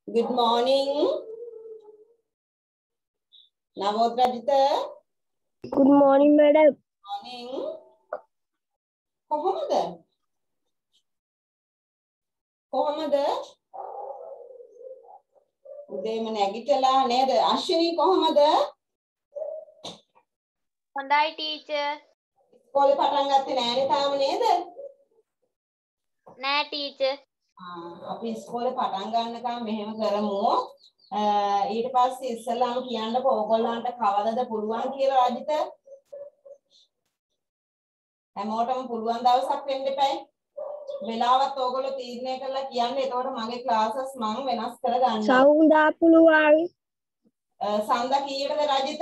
Good morning. Navodrajita. Good morning, madam. Morning. කොහොමද? උදේම නැගිටලා නේද? අශ්විනී කොහොමද? හොඳයි ටීචර්. ඉස්කෝලේ පටන් ගත්තේ නෑනේ තාම නේද? නෑ ටීචර්. අපි ඉස්කෝලේ පටන් ගන්නකම් මෙහෙම කරමු. ඊට පස්සේ ඉස්සෙල්ලාම කියන්නකො ඕගොල්ලන්ට කවදද පුළුවන් කියලා රජිත. හැමෝටම පුළුවන් දවසක් වෙන්න එපායි. වෙලාවත් ඕගොල්ලෝ තීරණය කරලා කියන්න. එතකොට මගේ ක්ලාසස් මම වෙනස් කරගන්නවා. සවුන්දා පුළුවන්. සඳ කීයටද රජිත?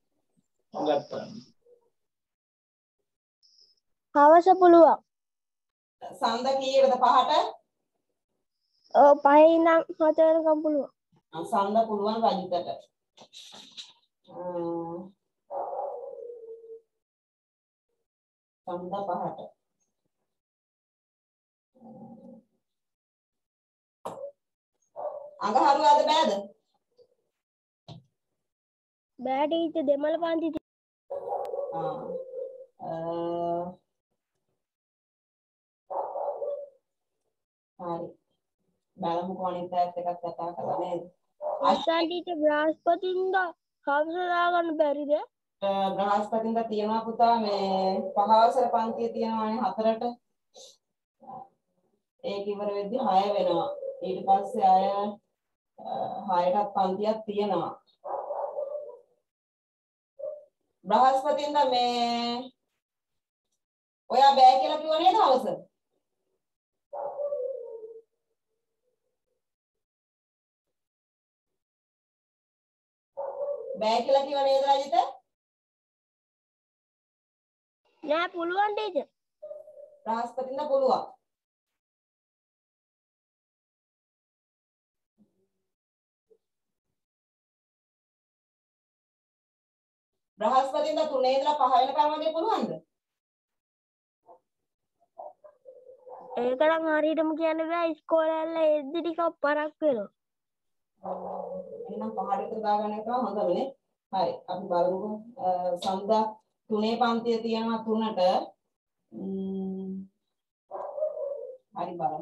හවස පුළුවන්. සඳ කීයටද? 5ට? ඔව් 5 ඉඳන් 7 වෙනකම් පුළුවන්. සඳ පුළුවන් රජිතට. සඳ 5ට. අඟහරුවාද බෑද? බෑ ටීචර් දෙමළ පන්ති. හරි. බලමුකෝ අනිත් පැත්ත එකක් කතා කරලා නේද? අස්සන් ටීචර් බ්‍රහස්පතින්දා හවස දාගන්න බැරිද? බ්‍රහස්පතින්දා තියනවා පුතා මේ පහවසර පන්තිය තියනවානේ 4ට. ඒක ඉවර වෙද්දි 6 වෙනවා. ඊට පස්සේ අය 6ටත් පන්තියක් තියෙනවා. බ්‍රහස්පතින්දා මේ ඔයා බෑ කියලා කිව්ව නේද හවස? බෑ කියලා කිව්ව නේද රජිත? නෑ පුළුවන් ටීචර්. බ්‍රහස්පතින්දා පුළුවන්. බ්‍රහස්පතින්දා 3 ඉඳලා 5 වෙනකම් වගේ පුළුවන්ද? ඒකනම් හරියටම කියන්න බෑ ඉස්කෝලේ යන්න එද්දි ටිකක් පරක් වෙනවා. එහෙනම් 5ට විතර දාගන්න එක හොඳමනේ. හරි අපි බලමුකෝ. සඳ 3 පන්තිය තියෙනවා 3ට. හරි බලමු.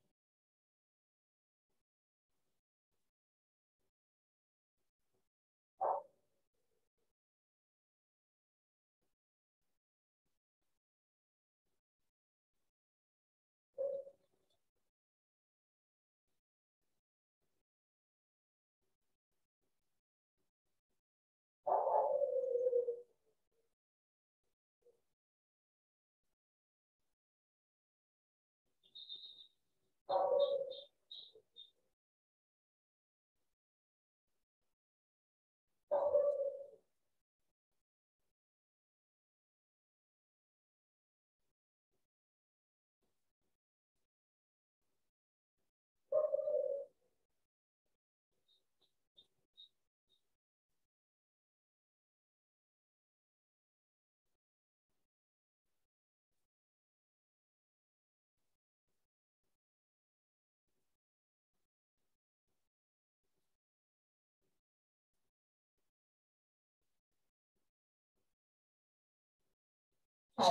හරි.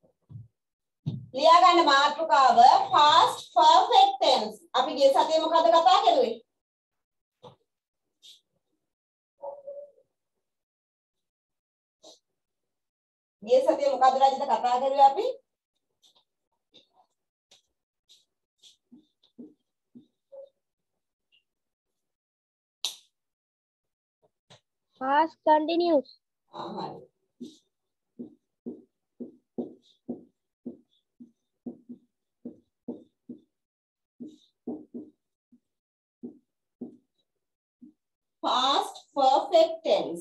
ලියා ගන්න මාතෘකාව past perfect tense. අපි ගිය සතියේ මොකද කතා කරුවේ? ගිය සතියේ මොකද රජිත කතා කරුවේ අපි? Past continuous. හරි. Past perfect tense.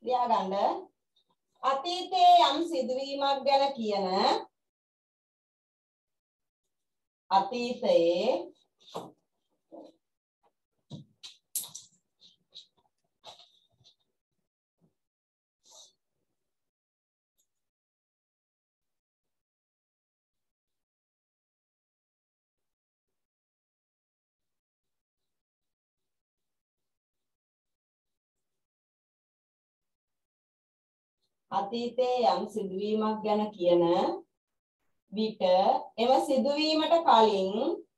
ලියා ගන්න. අතීතයේ යම් සිදුවීමක් ගැන කියන අතීතයේ යම් සිදුවීමක් ගැන කියන විට එම සිදුවීමට කලින්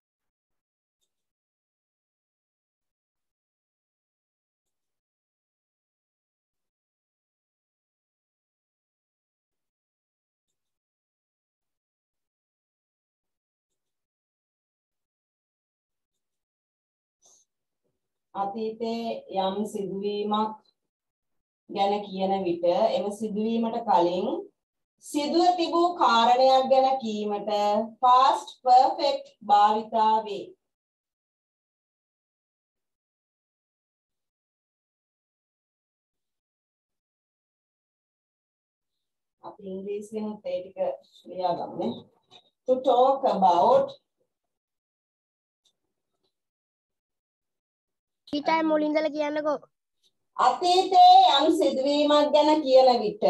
අතීතයේ යම් සිදුවීමක් ගැන කියන විට එම සිදුවීමට කලින් සිදුව තිබූ කාරණයක් ගැන කීමට past perfect භාවිතා වේ. අපි ඉංග්‍රීසියෙන් ඒ ටික ලියාගමු. To talk about ඊටයි මුලින් ඉඳලා කියන්නකෝ. අතීතයේ යම් සිදුවීමක් ගැන කියන විට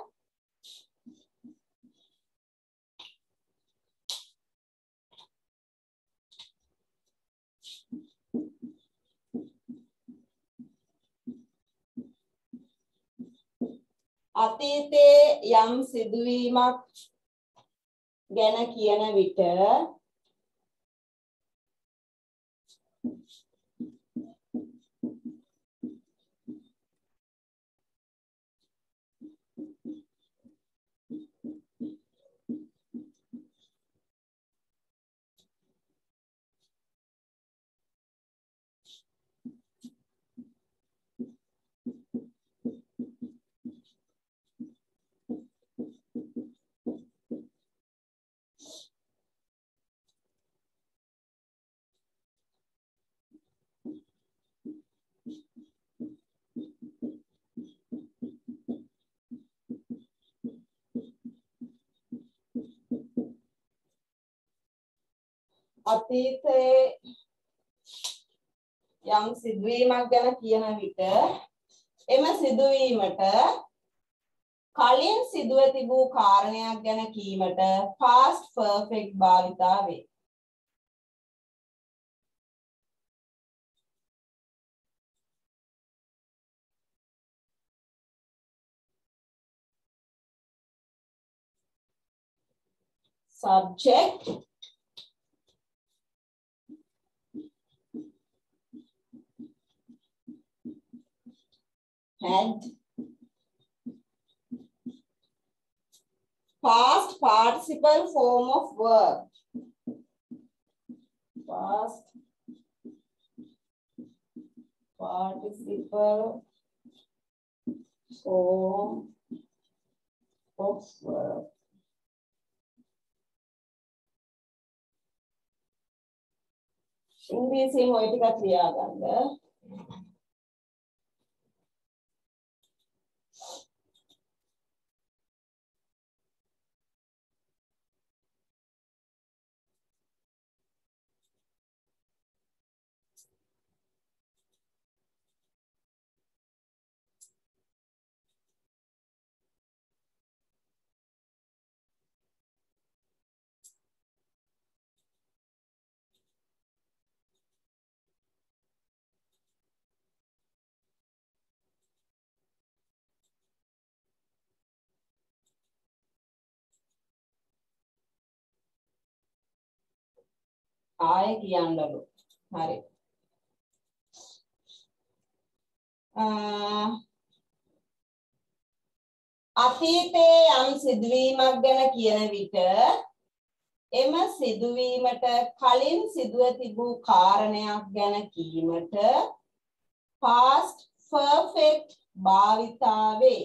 එම සිදුවීමට කලින් සිදුව තිබූ කාරණයක් ගැන කීමට past perfect භාවිතා වේ. Subject had past participle form of verb. Past participle form of verb. ඉංග්‍රීසියෙන් ඔය ටිකක් ලියාගන්න. ආයෙ කියන්නලු. හරි. අතීතයේ යම් සිදුවීමක් ගැන කියන විට එම සිදුවීමට කලින් සිදුව තිබූ කාරණයක් ගැන කීමට past perfect භාවිතා වේ.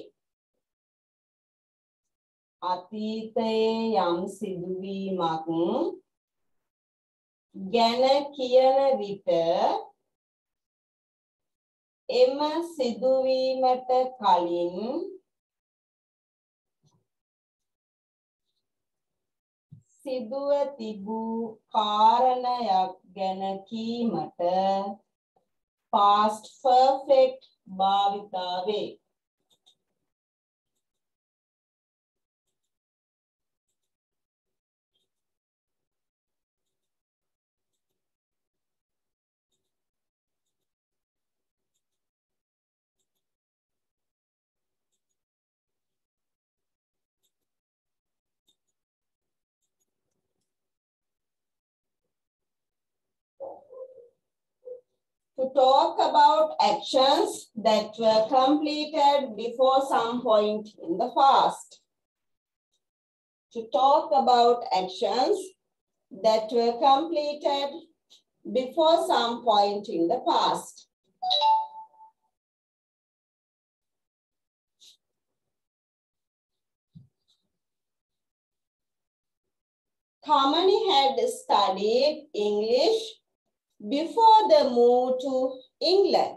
අතීතයේ යම් සිදුවීමක් ගැන කියන විට එම සිදුවීමට කලින් සිදුව තිබූ කාරණයක් ගැන කීමට past perfect භාවිතා වේ. To talk about actions that were completed before some point in the past. To talk about actions that were completed before some point in the past. Kamani had studied English before the move to England.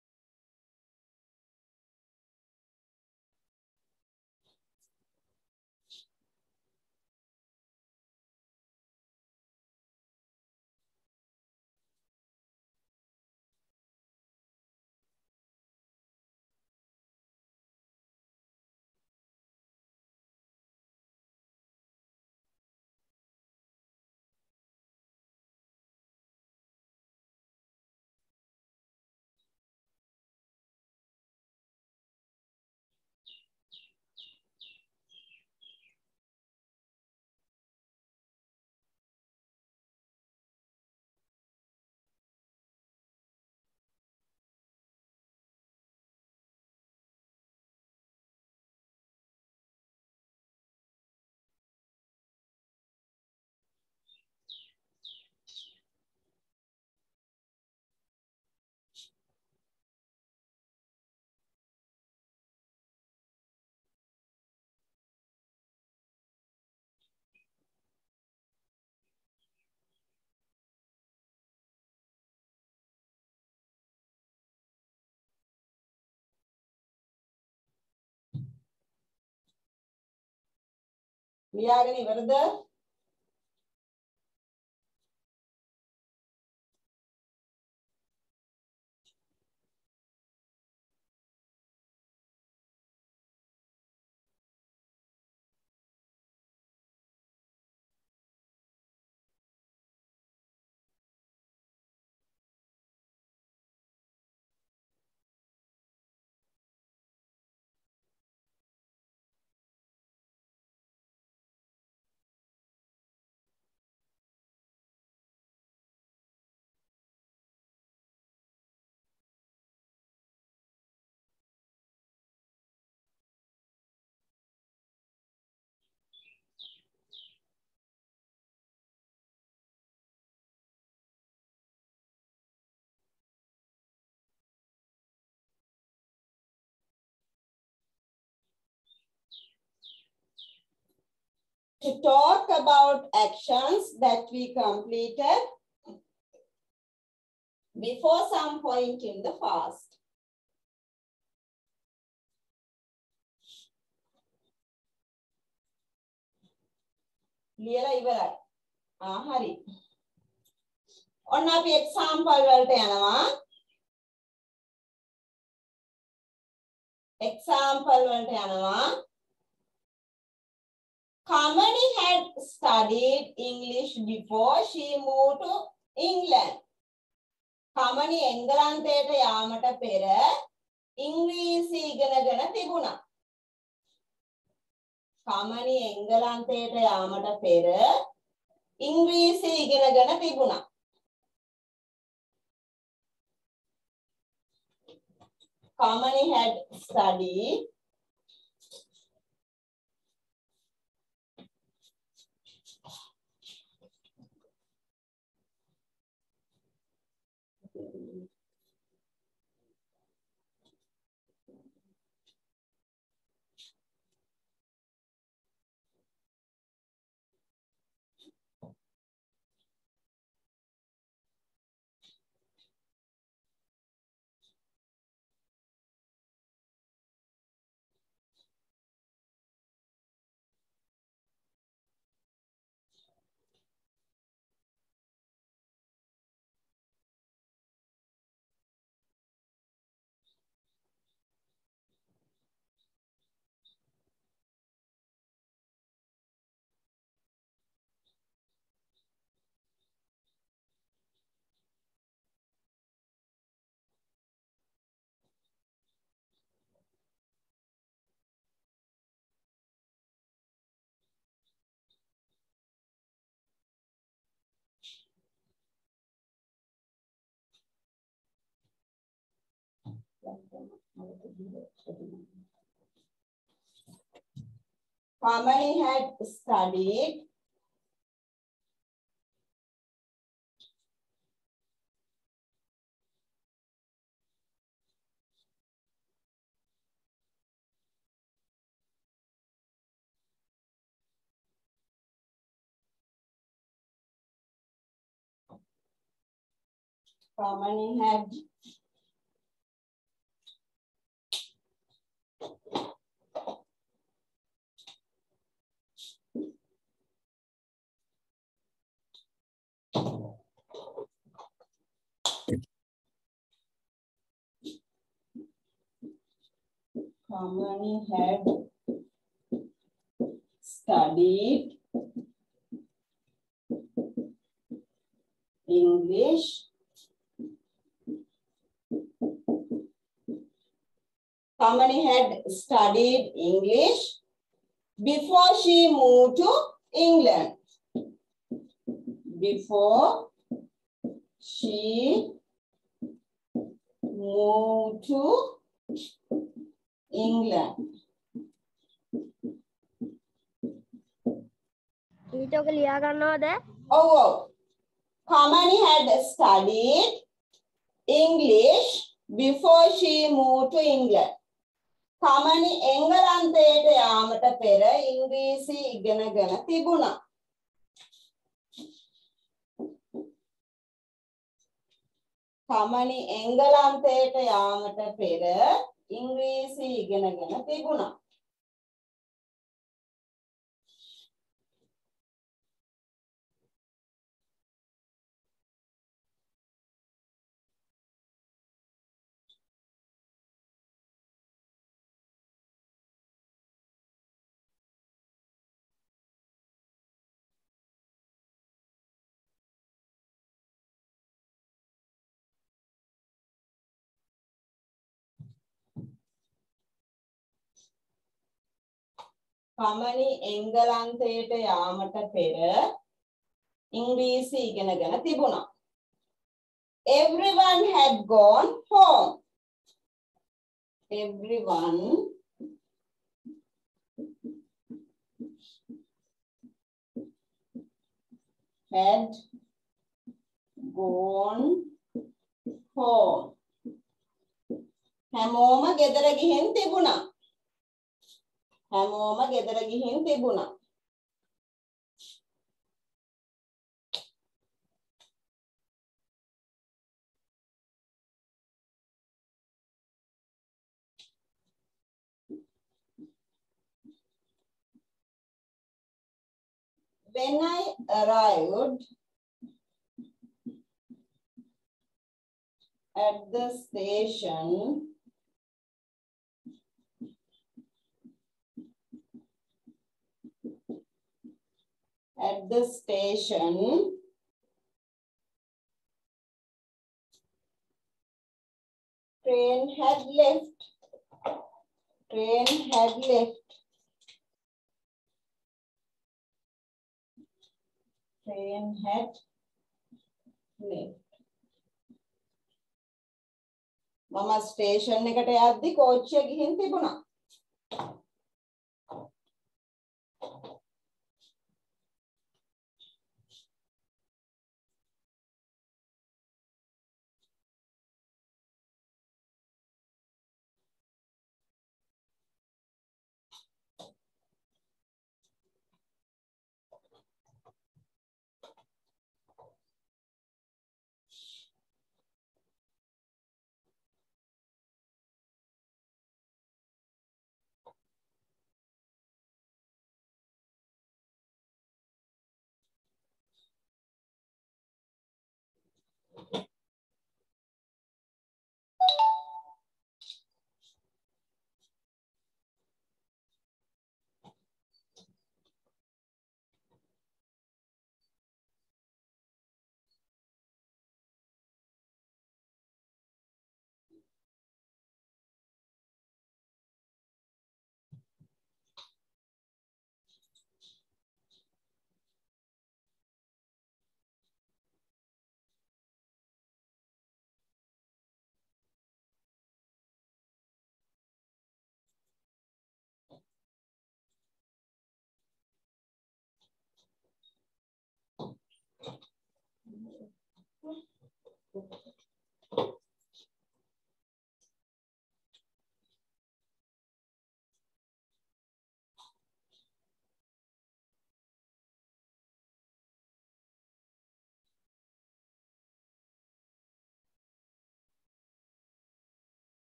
ලියාගෙන ඉවරද? To talk about actions that we completed before some point in the past. ලියලා ඉවරයි. හරි. ඔන්න අපි example වලට යනවා. example වලට යනවා. Kamani had studied English before she moved to England. Kamani එංගලන්තයට යාමට පෙර ඉංග්‍රීසි ඉගෙනගෙන තිබුණා. Kamani එංගලන්තයට යාමට පෙර ඉංග්‍රීසි ඉගෙනගෙන තිබුණා. Kamani had studied Kamani had studied Kamani had studied English. Kamani had studied English before she moved to England. Before she moved to England. ඊටක ලියා ගන්නවද? Oh, Kamani had studied English before she moved to England. Kamani එංගලන්තයට යාමට පෙර ඉංග්‍රීසි ඉගෙනගෙන තිබුණා. Kamani එංගලන්තයට යාමට පෙර ඉංග්‍රීසි ඉගෙනගෙන තිබුණා. Kamani එංගලන්තයට යාමට පෙර ඉංග්‍රීසි ඉගෙනගෙන තිබුණා. Everyone had gone home. Everyone had gone home. හැමෝම ගෙදර ගිහින් තිබුණා. හැමෝම ගෙදර ගිහින් තිබුණා. When I arrived at the station, train had left. Train had left. Train had left. මම ස්ටේෂන් එකට යද්දි කෝච්චිය ගිහින් තිබුණා.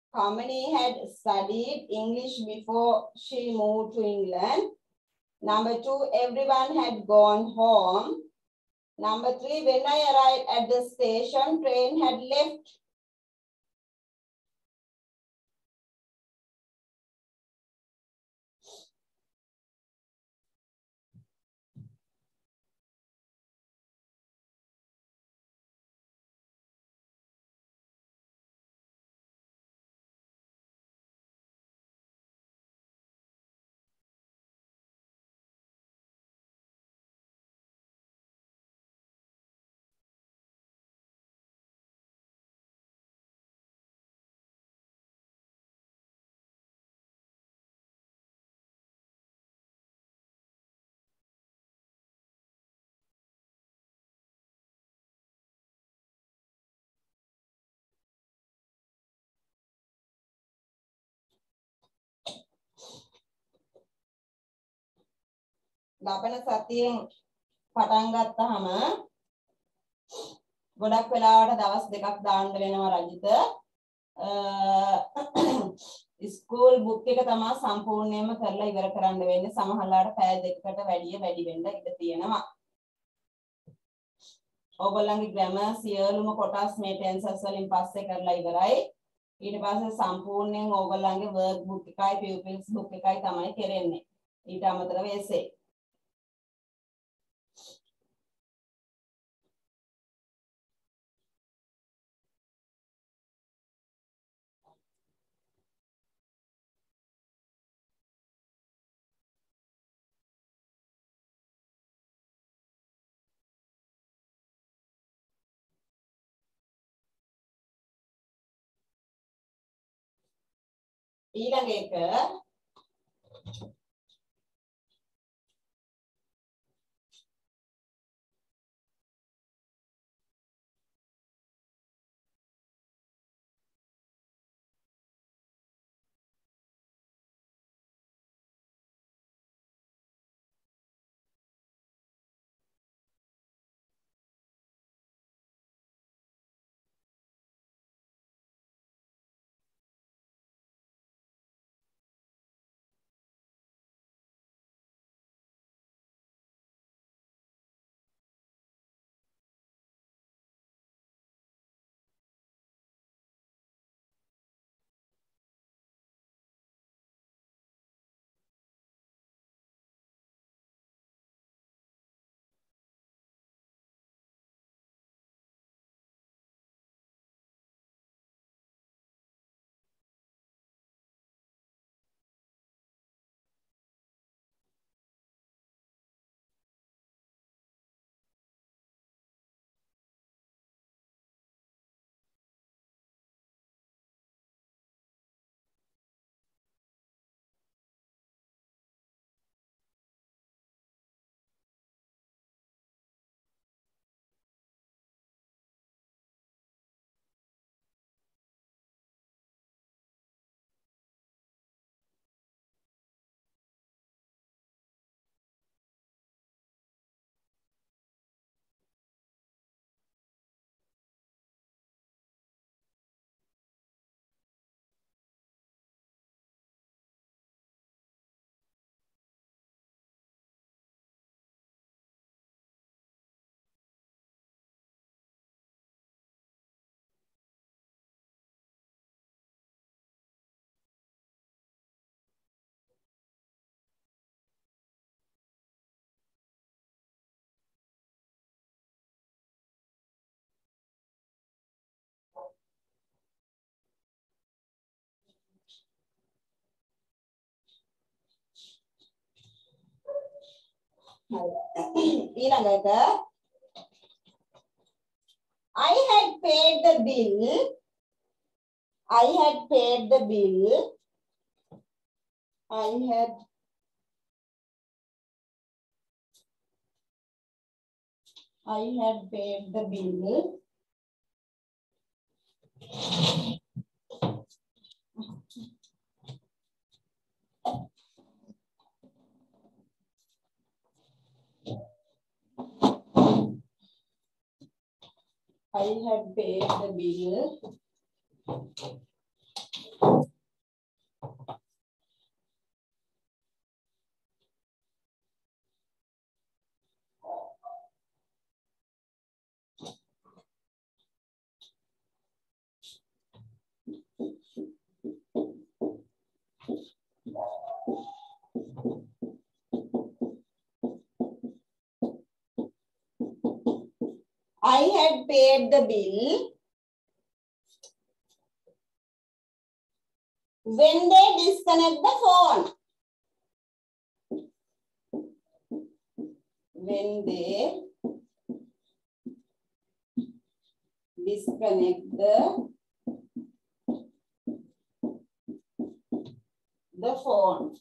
Kamini had studied English before she moved to England. Number 2, everyone had gone home. Number 3, when I arrived at the station, train had left. ලබන සතියෙන් පටන් ගත්තාම ගොඩක් වෙලාවට දවස් දෙකක් දාන්න වෙනවා රජිත. ස්කූල් බුක් එක තමයි සම්පූර්ණයෙන්ම කරලා ඉවර කරන්න වෙන්නේ. සමහරවිට පැය දෙකකට වැඩි වෙන්න ඉඩ තියෙනවා. ඕගොල්ලන්ගේ ග්‍රැමර් සියලුම කොටස් මේ ටෙන්සස් වලින් පස්සේ කරලා ඉවරයි. ඊට පස්සේ සම්පූර්ණයෙන් ඕගොල්ලන්ගේ වර්ක් බුක් එකයි පියුපිල්ස් බුක් එකයි තමයි කරන්නේ. ඊට අමතරව එසේ ඊළඟ එක ඊළඟ එක I had paid the bill. I had paid the bill. I had paid the bill. I had paid the bill. I had paid the bill when they disconnect the phone. When they disconnect the phone.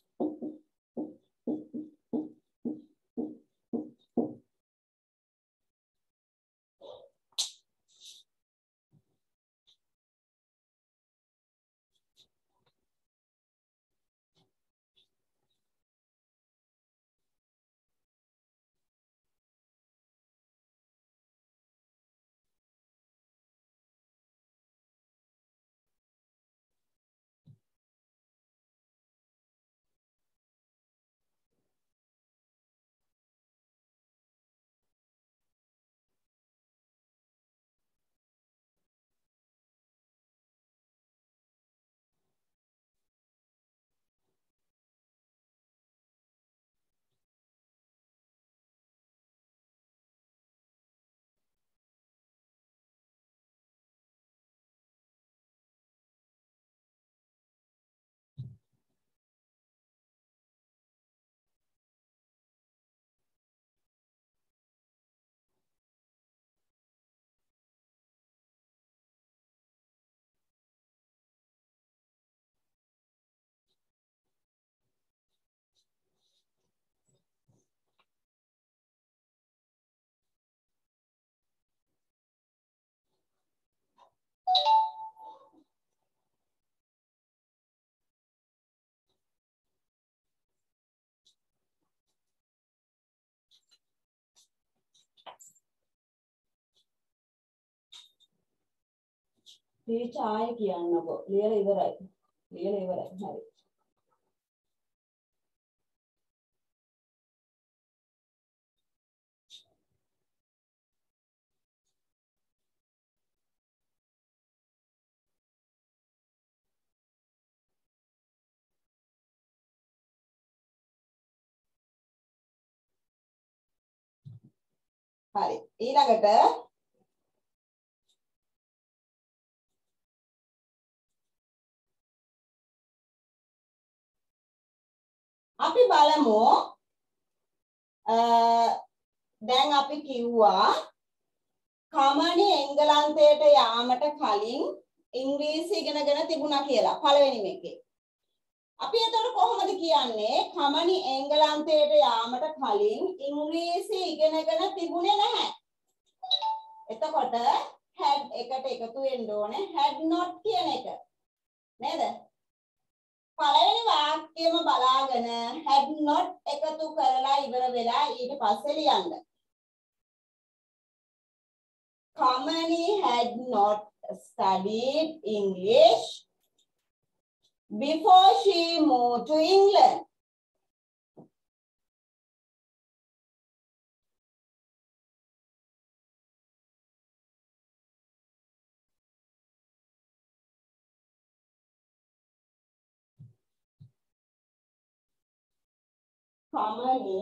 चाय කියන්නකෝ ලියලා ඉවරයි හරි හරි ඊළඟට අපි බලමු දැන් අපි කිව්වා කමනි එංගලන්තයට යාමට කලින් ඉංග්‍රීසි ඉගෙනගෙන තිබුණා කියලා පළවෙනි මේකේ. අපි එතකොට කොහොමද කියන්නේ කමනි එංගලන්තයට යාමට කලින් ඉංග්‍රීසි ඉගෙනගෙන තිබුණේ නැහැ. එතකොට had එකට එකතු වෙන්න ඕනේ had not කියන එක. නේද? පළවෙනි වාක්‍යයම බලාගෙන had not එකතු කරලා ඉවර වෙලා ඊට පස්සේ ලියන්න. Kamani had not studied English before she moved to England. Kamani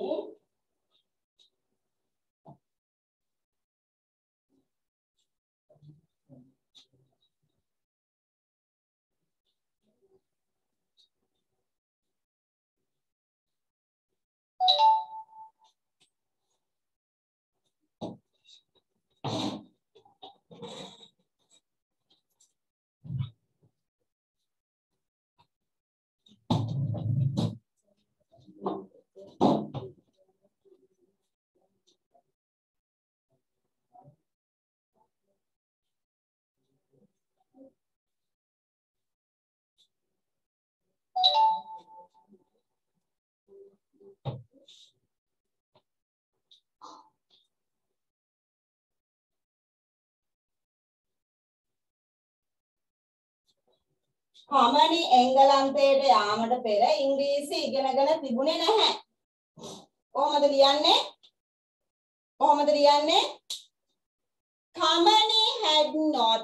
Kamani එංගලන්තයට යාමට පෙර ඉංග්‍රීසි ඉගෙනගෙන තිබුණේ නැහැ. කොහොමද ලියන්නේ? කොහොමද ලියන්නේ? Kamani had not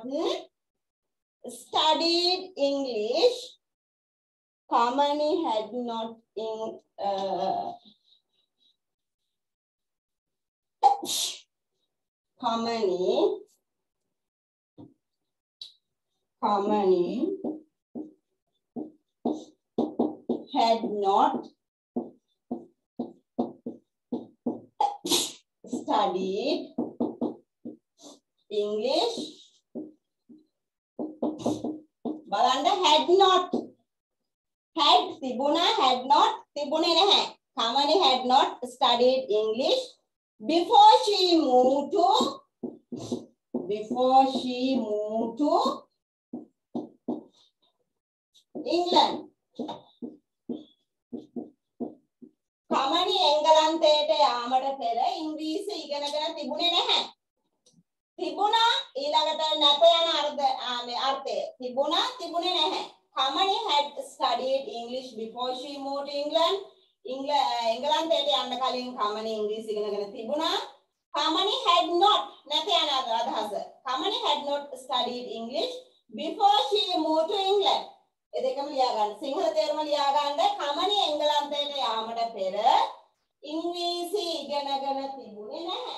studied English. Kamani had not Kamani had not studied English. බලන්න had not had තිබුණා had not තිබුණේ නැහැ. Kamani had not studied English before she moved to England. Kamani එංගලන්තයට යාමට පෙර ඉංග්‍රීසි ඉගෙනගෙන තිබුණේ නැහැ. තිබුණා ඊළඟට නැත යන අර්ථය. තිබුණා තිබුණේ නැහැ. Kamani had studied English before she moved to England. එංගලන්තයට යන්න කලින් කමනි ඉංග්‍රීසි ඉගෙනගෙන තිබුණා. Kamani had not නැත යන අදහස. Kamani had not studied English before she moved to England. ඒ දෙකම ලියා ගන්න. සිංහල තේරුම ලියා ගන්න. කමනි එංගලන්තයට යාමට පෙර ඉංග්‍රීසි ඉගෙනගෙන තිබුණේ නැහැ.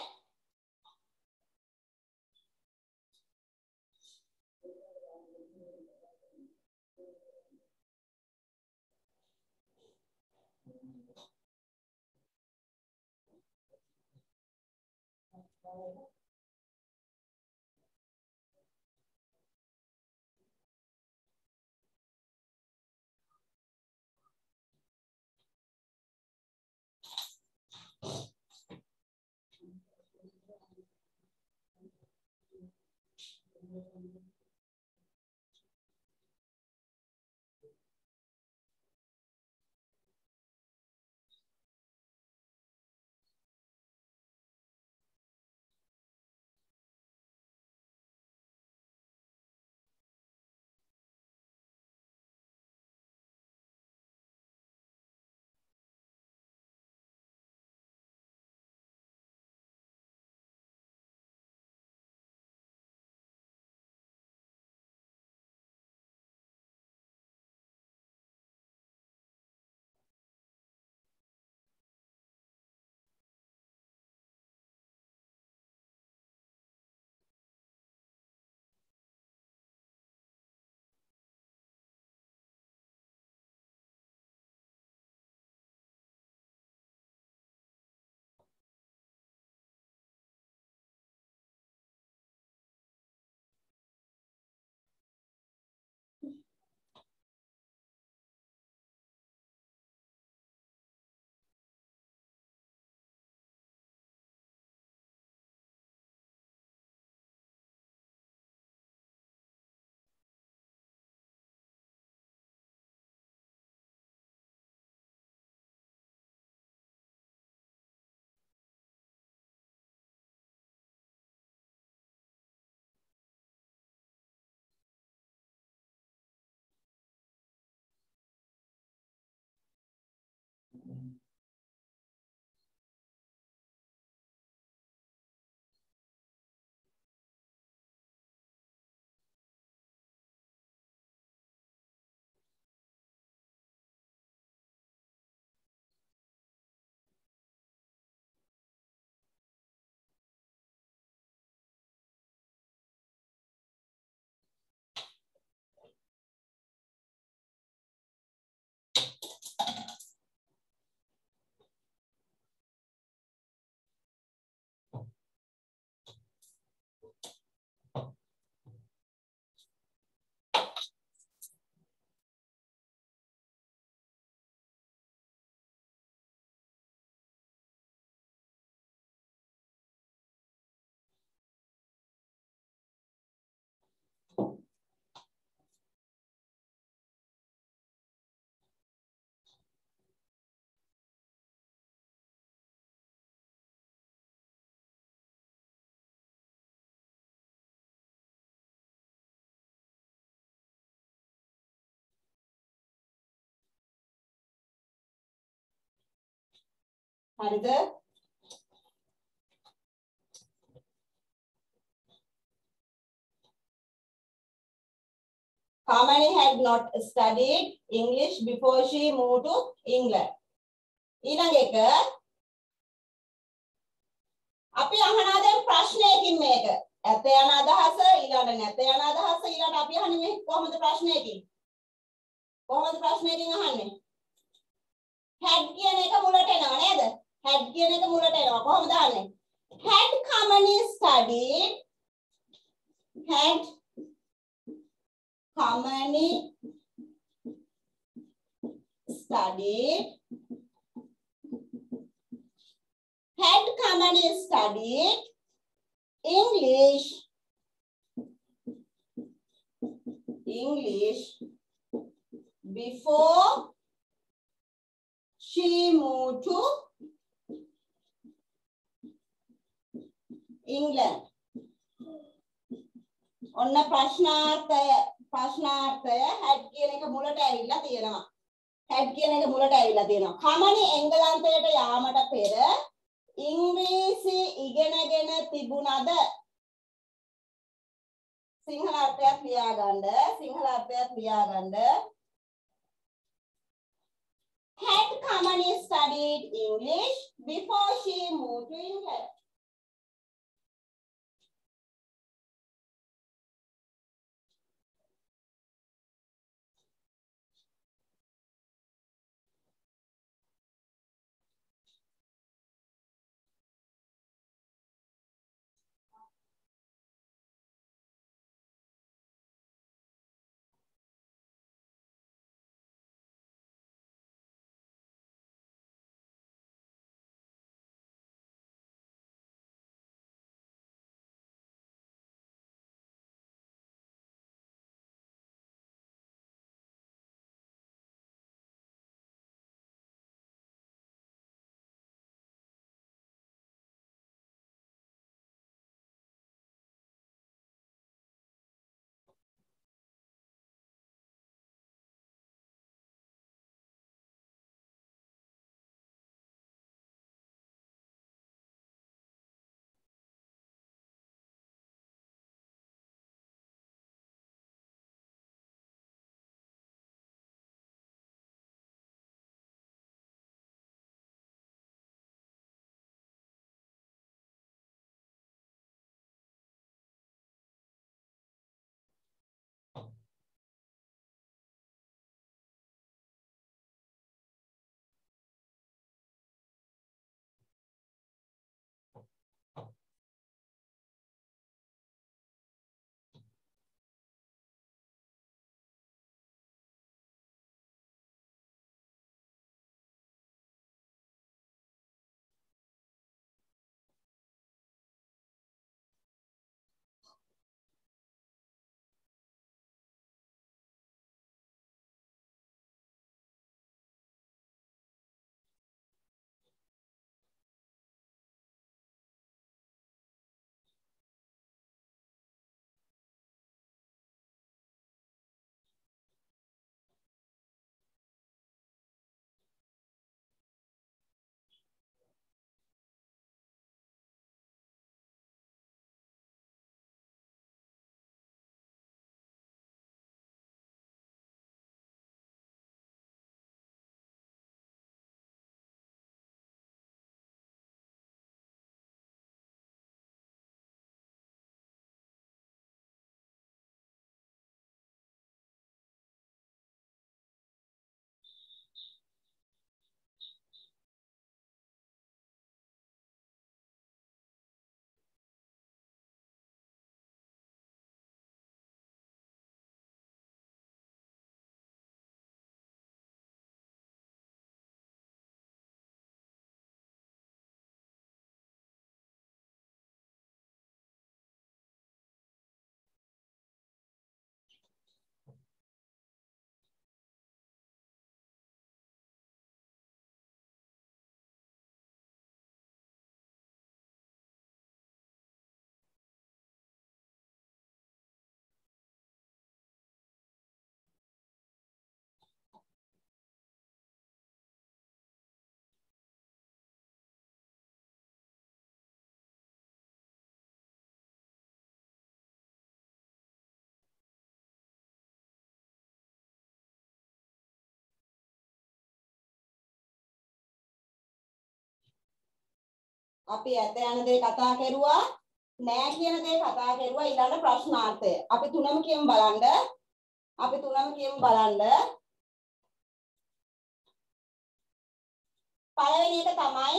හරිද? Kamani had not studied English before she moved to England. ඊළඟ එක අපි අහනවා දැන් ප්‍රශ්නයකින් මේක. ඇත යන අදහස ඊළඟ නැත යන අදහස ඊළඟ අපි අහන්නේ මේ කොහොමද ප්‍රශ්නයකින්? කොහොමද ප්‍රශ්නයකින් අහන්නේ? had කියන එක මුලට එනවා නේද? had කියන එක මුලට එනවා. කොහොමද අහන්නේ? had Kamani studied had Kamani studied English before she moved to England. ඔන්න ප්‍රශ්නාර්ථය had කියන එක මුලට ඇවිල්ලා තියෙනවා. had කියන එක මුලට ඇවිල්ලා තියෙනවා. කමනි එංගලන්තයට යාමට පෙර ඉංග්‍රීසි ඉගෙනගෙන තිබුණද? Sinhala අර්ථයත් ලියාගන්න. Had Kamani studied English before she moved to England? අපි ඇත යන දේ කතා කරුවා නෑ කියන දේ කතා කරුවා ඊළඟ ප්‍රශ්නාර්ථය අපි තුනම කියමු බලන්න පළවෙනි එක තමයි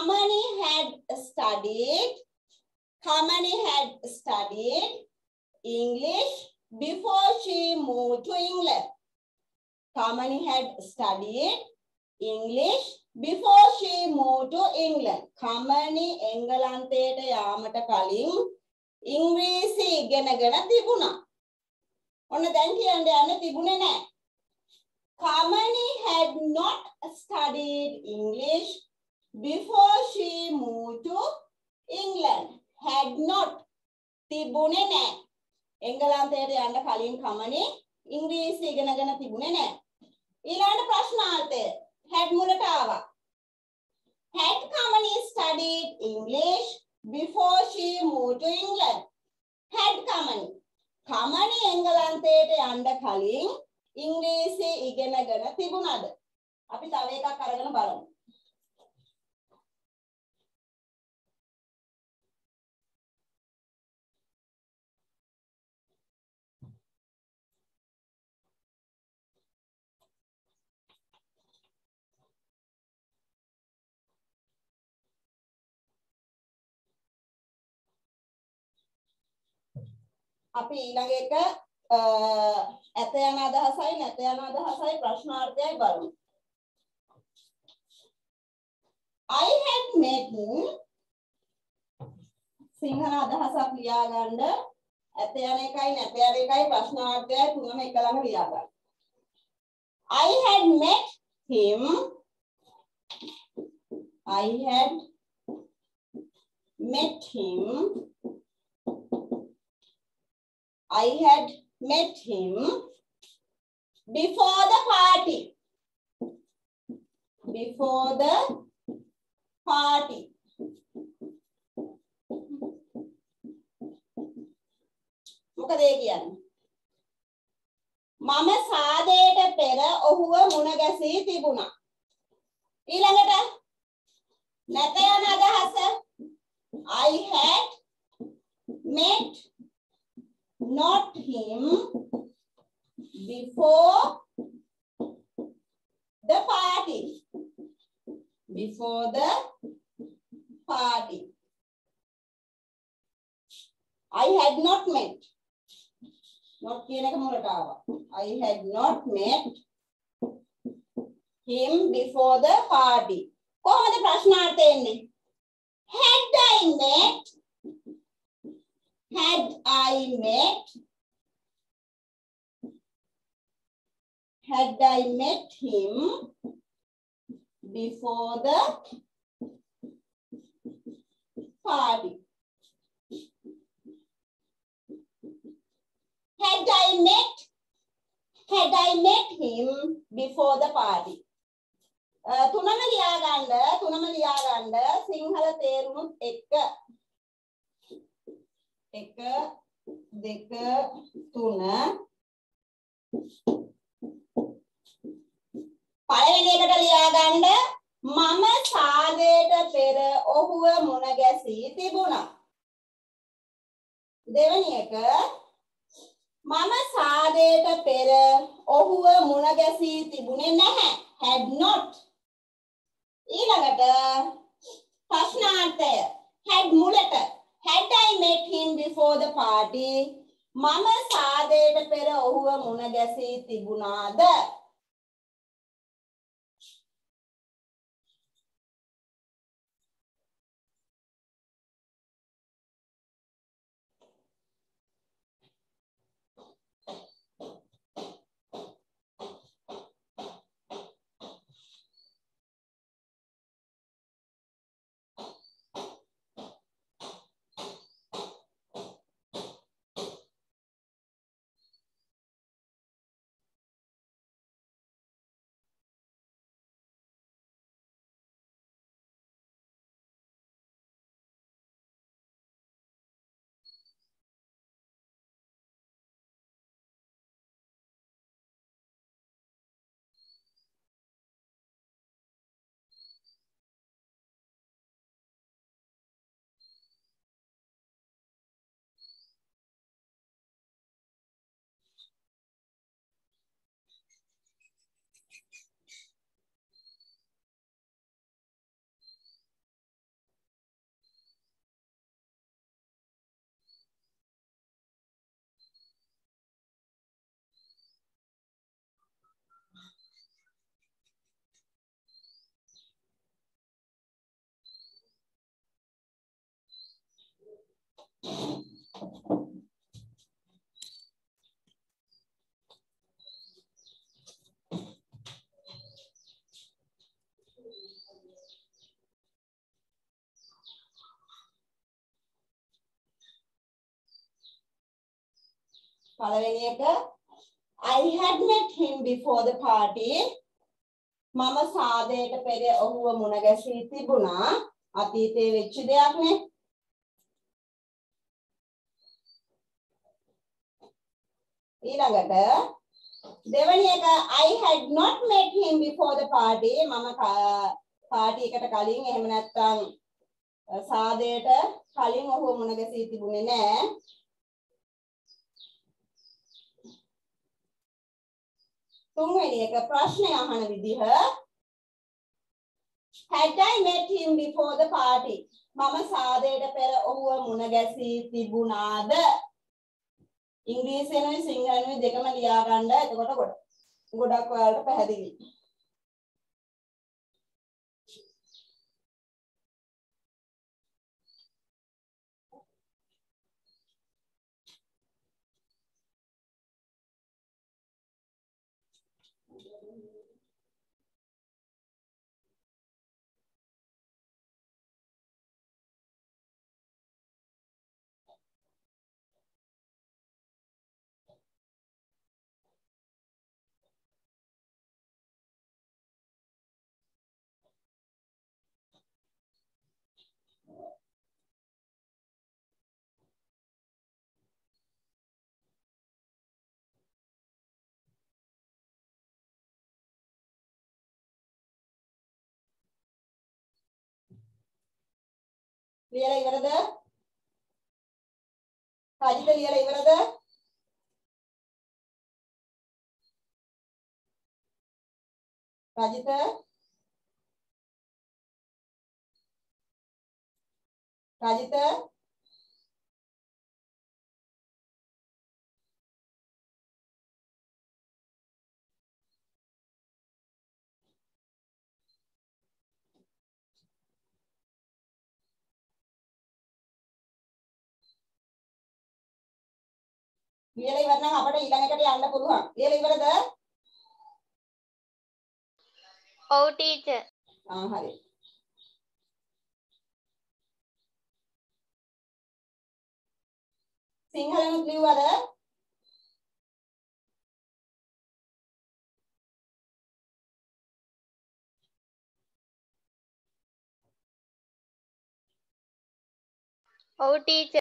Kamani had studied English before she moved to England. Kamani had studied English before she moved to England. Kamani එංගලන්තයට යාමට කලින් ඉංග්‍රීසි ඉගෙනගෙන තිබුණා. ඔන්න දැන් කියන්න යන්නේ තිබුණේ නැහැ. Kamani had not studied English before she moved to England. Had not තිබුණේ නැහැ. එංගලන්තයට යන්න කලින් Kamani ඉංග්‍රීසි ඉගෙනගෙන තිබුණේ නැහැ. ඊළඟ ප්‍රශ්නාර්ථය had මුලට ආවා. Had Kamani studied English before she moved to England? Had Kamani එංගලන්තයට යන්න කලින් ඉංග්‍රීසි ඉගෙනගෙන තිබුණාද? අපි තව එකක් අරගෙන බලමු. අපි ඊළඟ එක ඇත යන අදහසයි නැත යන අදහසයි ප්‍රශ්නාර්ථයයි බලමු. I had met සිංහල අදහසක් ලියා ගන්න ඇත යන එකයි නැත යන එකයි ප්‍රශ්නාර්ථයයි තුනම එක ළඟ ලියා ගන්න. I had met him before the party. මොකද ඒ කියන්නේ? මම සාදයට පෙර ඔහුව මුණ ගැසී තිබුණා. ඊළඟට නැත යන අදහස I had met not him before the party. I had not met. Not කියන එක මුලට ආවා. I had not met him before the party. කොහොමද ප්‍රශ්නාර්ථය එන්නේ? Had I met him before the party? Had I met him before the party? තුනම ලියා ගන්න සිංහල තේරුමුත් එක්ක 1 2 3 පළවෙනි එකට ලියා ගන්න මම සාදයට පෙර ඔහුව මුණ ගැසී තිබුණා. දෙවෙනි එක මම සාදයට පෙර ඔහුව මුණ ගැසී තිබුණේ නැහැ. Had not. ඊළඟට ප්‍රශ්නාර්ථය had මුලට had I met him before the party? මම සාදයට පෙර ඔහුව මුණ ගැසී තිබුණාද? පළවෙනි එක I had met him before the party. මම සාදයට පෙර ඔහුව මුණ ගැසී තිබුණා. අතීතයේ වෙච්ච දෙයක් නේ. ඊළඟට දෙවෙනි එක I had not met him before the party. මම පාටි එකට කලින් එහෙම නැත්නම් සාදයට කලින් ඔහුව මුණ ගැසී තිබුණේ නැහැ. තුන්වෙනි එක ප්‍රශ්නය අහන විදිහ had I met him before the party? මම සාදයට පෙර ඔහුව මුණ ගැසී තිබුණාද? ඉංග්‍රීසියෙන්යි සිංහලෙන්යි දෙකම ලියා ගන්න. එතකොට ගොඩක් ඔයාලට පැහැදිලි. ලියලා ඉවරද? රජිත ලියලා ඉවරද? රජිත රජිත ලියලා ඉවර නම් අපිට ඊළඟ එකට යන්න පුළුවන්. ලියලා ඉවරද? ඔව් ටීචර්. හරි. සිංහලෙන්ත් ලියුවද? ඔව් ටීචර්.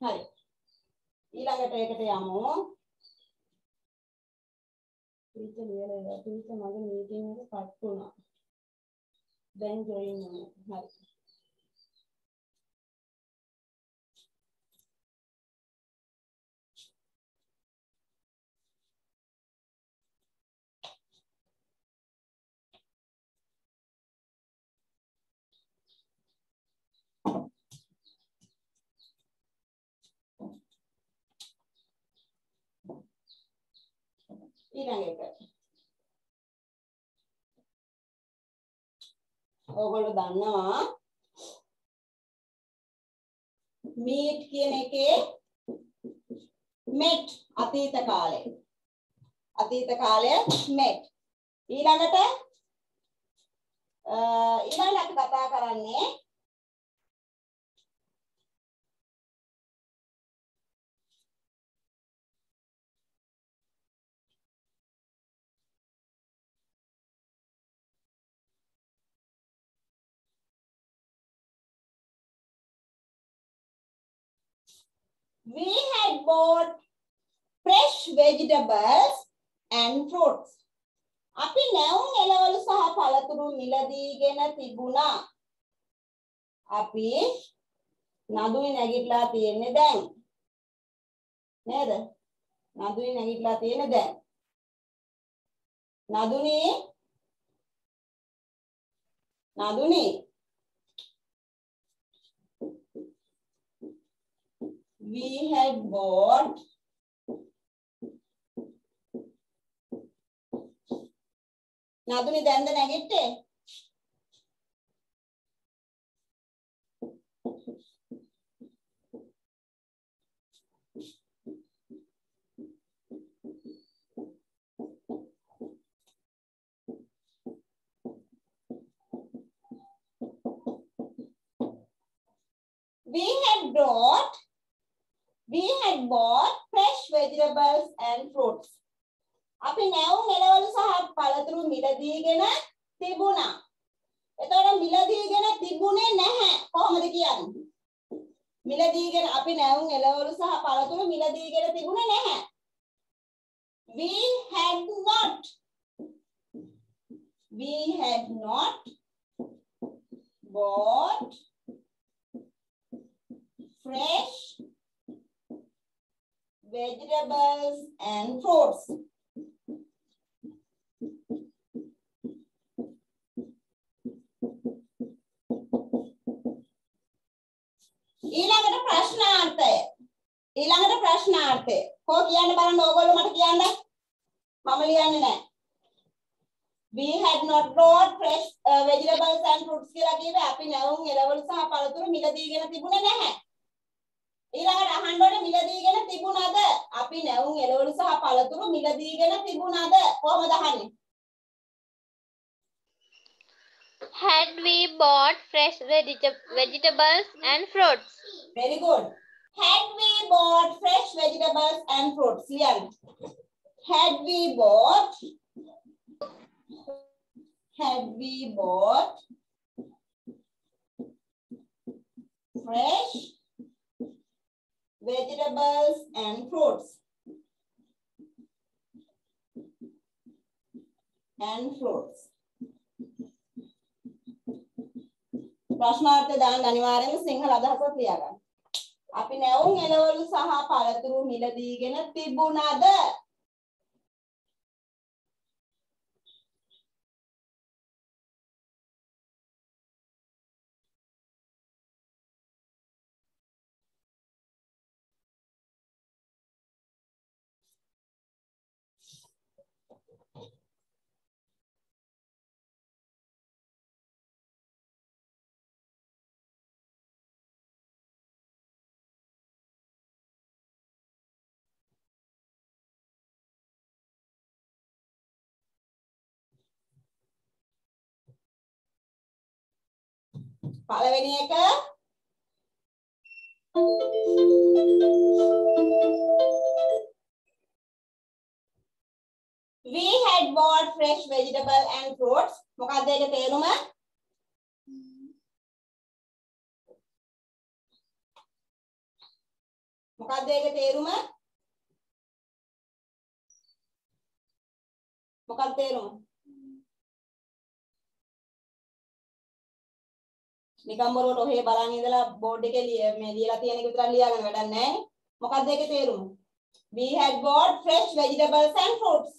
හරි. ඊළඟට ඒකට යමු. ටීචර් ලියලා ටීචර් මගේ මීටින් එක කට් වුණා. දැන් ජොයින් වෙනවා. හරි. ඊළඟ එක. ඕගොල්ලෝ දන්නවා meet කියන එකේ met අතීත කාලය. අතීත කාලය met. ඊළඟට අපි කතා කරන්නේ we had bought fresh vegetables and fruits. අපි නැවුම් එළවලු සහ පළතුරු මිලදීගෙන තිබුණා. අපි නදුවේ නැගිටලා තියෙන්නේ දැන්. නේද? නදුවේ නැගිටලා තියෙන්නේ දැන්. නදුනේ we had bought නදුනේ දැන්ද නැගිට්ටේ? We had bought fresh vegetables and fruits. අපි නැවුම් එළවලු සහ පළතුරු මිලදීගෙන තිබුණා. එතකොට මිලදීගෙන තිබුණේ නැහැ. කොහොමද කියන්නේ? මිලදීගෙන අපි නැවුම් එළවලු සහ පළතුරු මිලදීගෙන තිබුණේ නැහැ. We had not bought fresh vegetables and fruits. ඊළඟට ප්‍රශ්නාර්ථය. කො කියන්න බලන්න ඕගොල්ලෝ මට කියන්න. මම ලියන්නේ නැහැ. We had not bought fresh vegetables and fruits කියලා කිව්වේ අපි නැවුම් එළවලු සහ පළතුරු මිලදීගෙන තිබුණේ නැහැ. ඊළඟට අහන්න ඕනේ මිලදීගෙන තිබුණාද? අපි නැවුම් එළවලු සහ පළතුරු මිලදීගෙන තිබුණාද? කොහොමද අහන්නේ? Had we bought fresh vegetables and fruits? Very good. Had we bought fresh vegetables and fruits? Lian. Had we bought fresh vegetables and fruits? ප්‍රශ්නාර්ථය දාන්න අනිවාර්යයෙන්ම සිංහල අදහසක් ලියා ගන්න. අපි නැවුම් එළවලු සහ පළතුරු මිලදීගෙන තිබුණාද? පළවෙනි එක we had bought fresh vegetable and fruits. මොකක්ද ඒකේ තේරුම? මොකක්ද ඒකේ තේරුම? මොකක්ද තේරුම? නිකම් බොරුවට ඔහේ බලන් ඉඳලා බෝඩ් එකේ මේ ලියලා තියෙන එක විතරක් ලියාගෙන වැඩක් නැහැ. මොකක්ද ඒකේ තේරුම? We had bought fresh vegetables and fruits.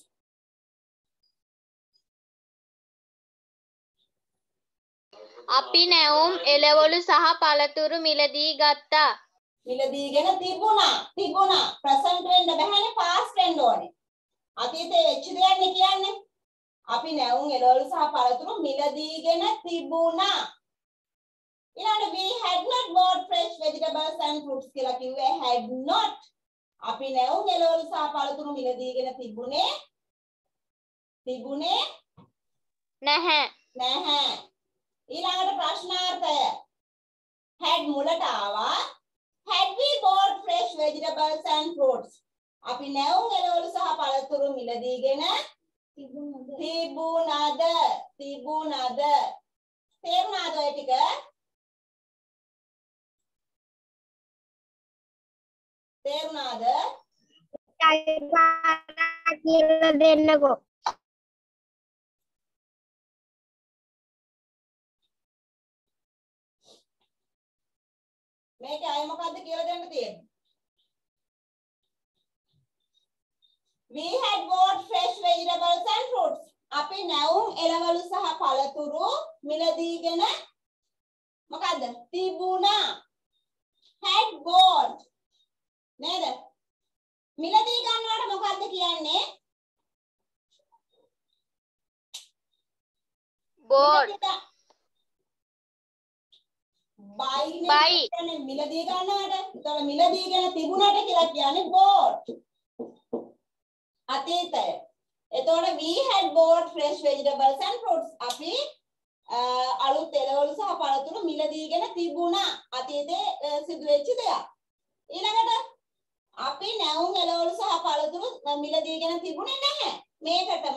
අපි නැවුම් එළවලු සහ පළතුරු මිලදී ගත්තා. මිලදීගෙන තිබුණා. ප්‍රසන්ට් වෙන්න බෑනේ පාස්ට් වෙන්න ඕනේ. අතීතයේ වෙච්ච දෙයක් නේ කියන්නේ. අපි නැවුම් එළවලු සහ පළතුරු මිලදීගෙන තිබුණා. ඊළඟට we had not bought fresh vegetables and fruits කියලා කිව්වේ had not. අපි නැවුම් එළවලු සහ පළතුරු මිලදීගෙන තිබුණේ නැහැ. ඊළඟට ප්‍රශ්නාර්ථය had මුලට ආවා. had we bought fresh vegetables and fruits? අපි නැවුම් එළවලු සහ පළතුරු මිලදීගෙන තිබුණාද? තේරුණාද ඔය ටික? තේරුණාද? කියලා දෙන්නකෝ. මේක අය මොකද්ද කියලා දෙන්න තියෙන්නේ? We had bought fresh vegetables and fruits. අපි නැවුම් එළවලු සහ පළතුරු මිලදීගෙන මොකද්ද? තිබුණා. had bought නේද? මිලදී ගන්නවට මොකද්ද කියන්නේ? bought. buy කියන්නේ මිලදී ගන්නවට. ඒතකොට මිලදීගෙන තිබුණාට කියලා කියන්නේ bought. අතීතය. එතකොට we had bought fresh vegetables and fruits. අපි අලුත් එළවලු සහ පළතුරු මිලදීගෙන තිබුණා. අතීතයේ සිදු වෙච්ච දෙයක්. ඊළඟට අපි නැවුම් එළවලු සහ පළතුරු මිලදීගෙන තිබුණේ නැහැ. මේකටම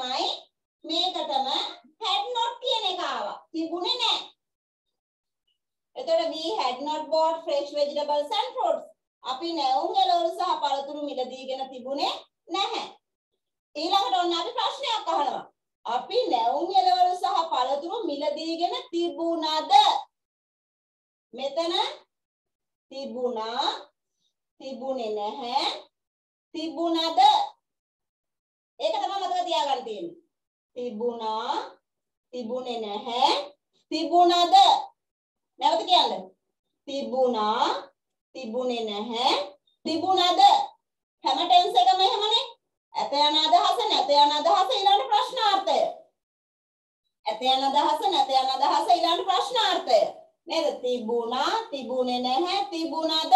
had not කියන එක ආවා. තිබුණේ නැහැ. එතකොට we had not bought fresh vegetables and fruits. අපි නැවුම් එළවලු සහ පළතුරු මිලදීගෙන තිබුණේ නැහැ. ඊළඟට ඔන්න අපි ප්‍රශ්නයක් අහනවා. අපි නැවුම් එළවලු සහ පළතුරු මිලදීගෙන තිබුණාද? මෙතන තිබුණා, තිබුණේ නැහැ, තිබුණාද? ඒක තමයි මතක තියාගන්න තියෙන්නේ. තිබුණා, තිබුණේ නැහැ, තිබුණාද? නැවත කියන්න. තිබුණා, තිබුණේ නැහැ, තිබුණාද? හැම ටෙන්ස් එකම එහෙමනේ. ඇත යන අදහස නැත යන අදහස ඊළඟ ප්‍රශ්නාර්ථය. ඇත යන අදහස නැත යන අදහස ඊළඟ ප්‍රශ්නාර්ථය. නේද? තිබුණා, තිබුණේ නැහැ, තිබුණාද?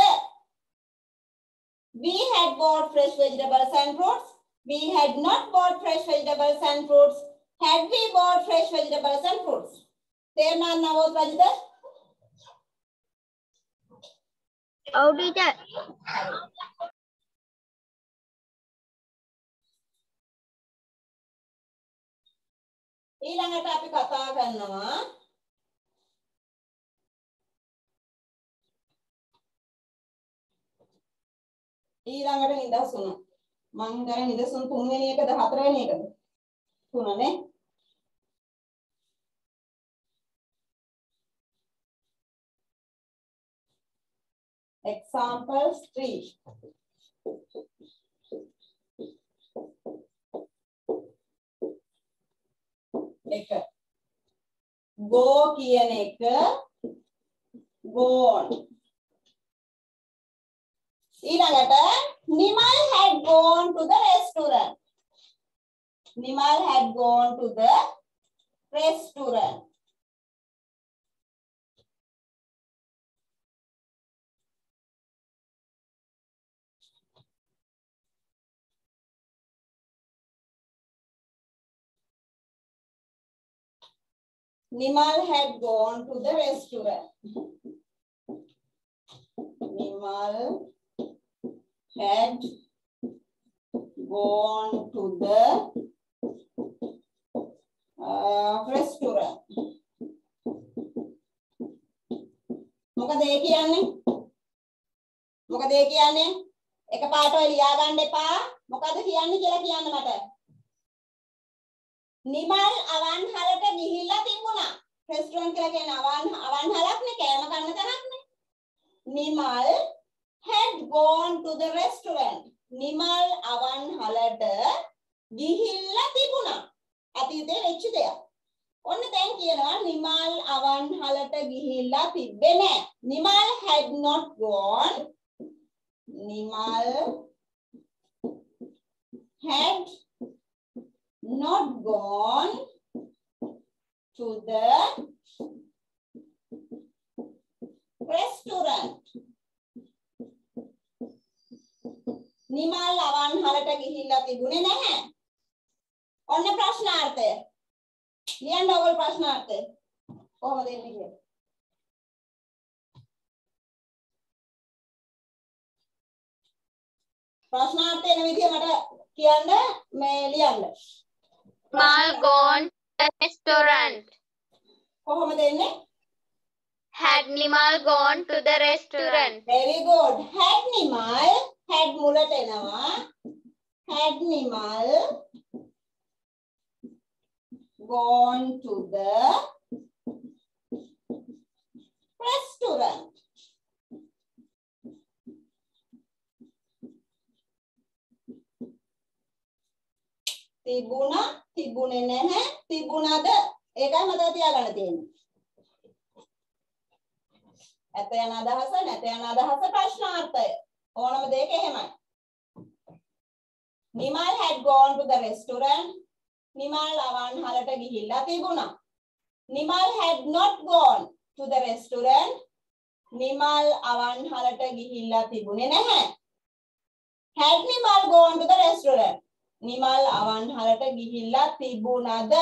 We had bought fresh vegetables and fruits. We had not bought fresh vegetables and fruits. Had we bought fresh vegetables and fruits? තේරුණා නවෝත් රජිත? ඔව් ටීචර්. ඊළඟට අපි කතා කරනවා ඊළඟට නිදසුන. මම හිතන්නේ නිදසුන 3 වෙනි එකද 4 වෙනි එකද? 3 නේ. Examples 3. එක go කියන එක gone. ඊළඟට Nimal had gone to the restaurant. Nimal had gone to the restaurant. Nimal had gone to the restaurant. Nimal had gone to the restaurant. මොකද ඒ කියන්නේ? එකපාරට ඔය ලියා ගන්න එපා. මොකද කියන්නේ කියලා කියන්න මට. නිමල් අවන්හලට ගිහිල්ලා තිබුණා. රෙස්ටුරන්ට් කියලා කියන්නේ අවන්හලක්නේ කෑම කන්න තැනක්නේ. Nimal had gone to the restaurant. Nimal අවන්හලට ගිහිල්ලා තිබුණා. අතීතේ වෙච්ච දෙයක්. ඔන්න දැන් කියනවා නිමල් අවන්හලට ගිහිල්ලා තිබ්බේ නැහැ. Nimal had not gone. Nimal had not gone to the restaurant. Nimal අවන්හලට ගිහිල්ලා තිබුණේ නැහැ. ඔන්න ප්‍රශ්නාර්ථය. ලියන්න ඕගොල්ලෝ ප්‍රශ්නාර්ථය. කොහොමද එන්නේ කියලා. ප්‍රශ්නාර්ථය එන විදිය මට කියන්න මේ ලියන්න. Nimal gone to the restaurant. කොහොමද එන්නේ? Had Nimal gone to the restaurant? Very good. Had Nimal had මුලට එනවා. Had Nimal gone to the restaurant. තිබුණා තිබුණේ නැහැ තිබුණාද ඒකයි මතක තියාගන්න තියෙන්නේ. ඇත යන අදහස නැත යන අදහස ප්‍රශ්නාර්ථය ඕනම දෙයක එහෙමයි. Nimal had gone to the restaurant. Nimal අවන්හලට ගිහිල්ලා තිබුණා. Nimal had not gone to the restaurant. Nimal අවන්හලට ගිහිල්ලා තිබුණේ නැහැ. Had Nimal gone to the restaurant? Nimal අවන්හලට ගිහිල්ලා තිබුණාද?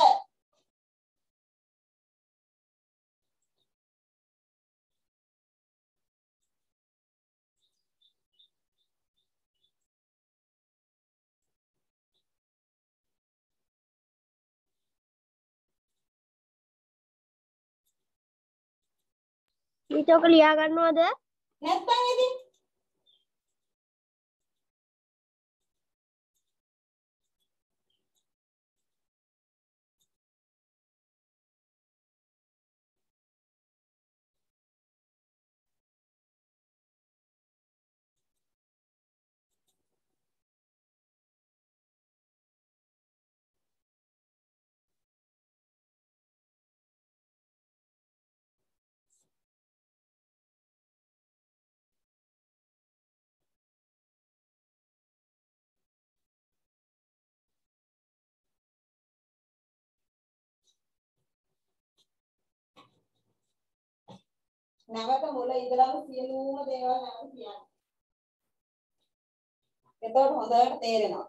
ඊටක ලියා ගන්නවද? නැත්නම් ඉතින් නැවත මුල ඉඳලාම සියලුම දේවල් නැවත කියන්න. එතකොට හොඳට තේරෙනවා.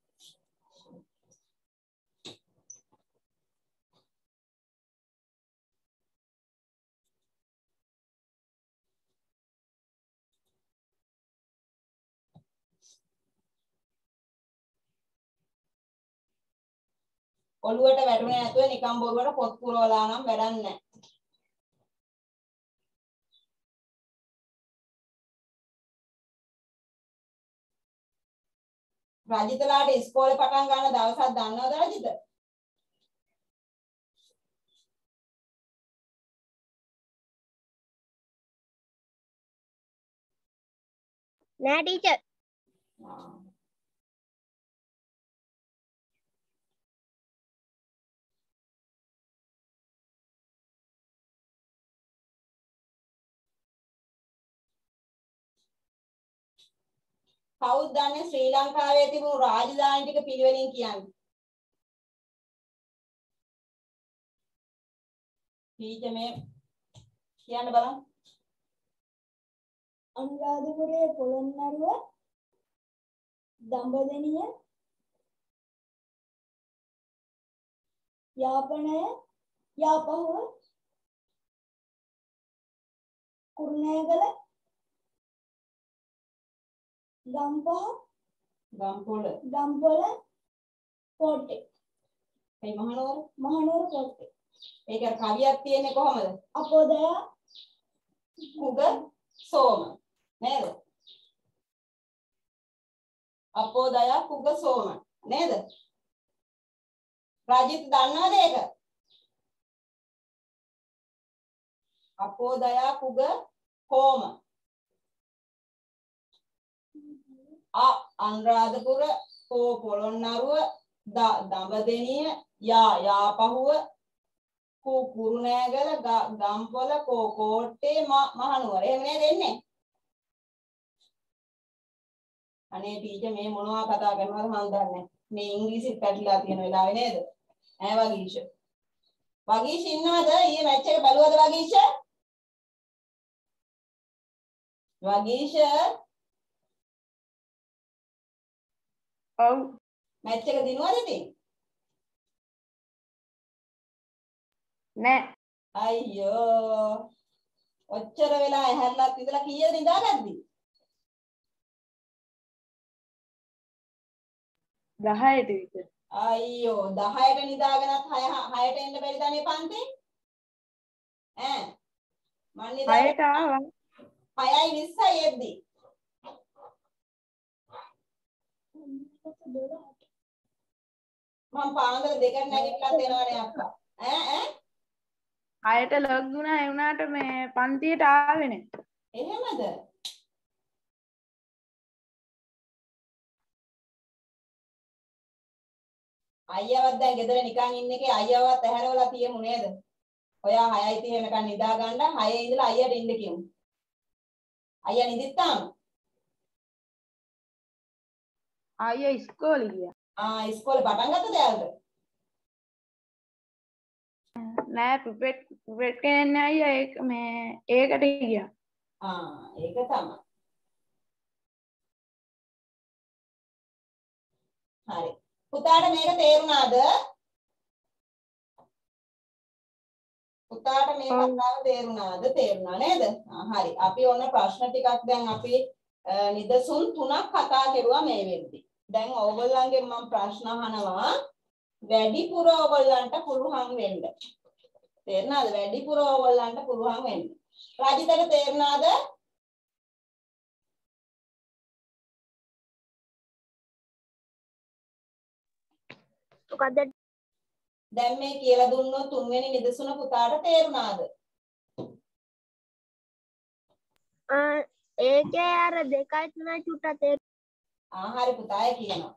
ඔළුවට වැටුනේ නැතුව නිකම් බොරුවට පොත් පුරවලා නම් වැඩක් නැහැ. රජිතලාට ඉස්කෝලේ පටන් ගන්න දවසක් දන්නවද රජිත? නෑ ටීචර්. කවුද දන්නේ ශ්‍රී ලංකාවේ තිබුණු රාජධානි ටික පිළිවෙලින් කියන්නේ? ටීචර් මේ කියන්න බලන්න. අනුරාධපුරයේ පොළොන්නරුව, දඹදෙණිය, යාපනය, යාපහුව, කුරුණෑගල, ගම්පොළ, කෝට්ටේ. ඒ මහනුවර කෝට්ටේ. ඒක කවියක් තියෙන්නේ කොහමද? අපෝදය, උග සෝම නේද? අපෝදයා කුග සෝම නේද? රාජිත් දන්නවද ඒක? අපෝදයා කුග කෝම. අනුරාධපුර, කෝ පොළොන්නරුව, දඹදෙනිය, යාපහුව, කෝ කුරුණෑගල, ගම්පොළ, කෝ කෝට්ටේ, මහනුවර. එහෙම නේද එන්නේ? අනේ ටීචර් මේ මොනවා කතා කරනවද මන් දන්නේ නැහැ. මේ ඉංග්‍රීසිත් පැටලලා තියෙන වෙලාවේ නේද? ඈ වගීෂ. වගීෂ ඉන්නවද? ඊයේ මැච් එක බලුවද වගීෂ? වගීෂ ඔව් මැච් එක දිනුවද ඉතින්? නෑ අයියෝ ඔච්චර වෙලා ඇහැරලත් ඉඳලා කීයද නිදාගද්දි? 10ට විතර. අයියෝ 10ට නිදාගෙනත් 6ට එන්න බැරිද අනේ පන්ති? ඈ මන් නිදාගෙන 6ට ආවා. 6:20යි එද්දි. මම පාන්දර 2ට නැගිටලත් එනවනේ අක්කා. ඈ 6ට ලොග් වුණා ඒ වුණාට මේ පන්තියට ආවේ නෑ. එහෙමද? අයියාවත් දැන් ගෙදර නිකන් ඉන්න එකේ අයියාවත් ඇහැරවලා තියමු නේද? ඔයා 6:30 වෙනකන් නිදා ගන්න 6 ඉඳලා අයියට ඉන්න කියමු. අයියා නිදිත්තාම? අයියා ඉස්කෝලේ ගියා. ඉස්කෝලේ පටන් ගත්තද යාළුවෝ? නෑ ප්‍රිපෙට් කියන්නේ අයියා ඒක මේ ඒකට ගියා. ඒක තමයි. හරි. පුතාට මේක තේරුණාද? පුතාට මේ කතාව තේරුණාද? තේරුණා නේද? හරි. අපි ඔන්න ප්‍රශ්න ටිකක් දැන් අපි නිදසුන් 3ක් කතා කරුවා මේ වෙද්දි. දැන් ඕගොල්ලන්ගෙන් මම ප්‍රශ්න අහනවා වැඩිපුර ඕගොල්ලන්ට පුළුවන් වෙන්න. තේරුණාද? වැඩිපුර ඕගොල්ලන්ට පුළුවන් වෙන්න. රාජිතට තේරුණාද? මොකද්ද? දැන් මේ කියලා දුන්නොත් තුන්වෙනි නිදසුන පුතාට තේරුණාද? ඒකේ අර 2යි 3යි චුට්ටක් තේරුණා. හරි පුතාය කියනවා.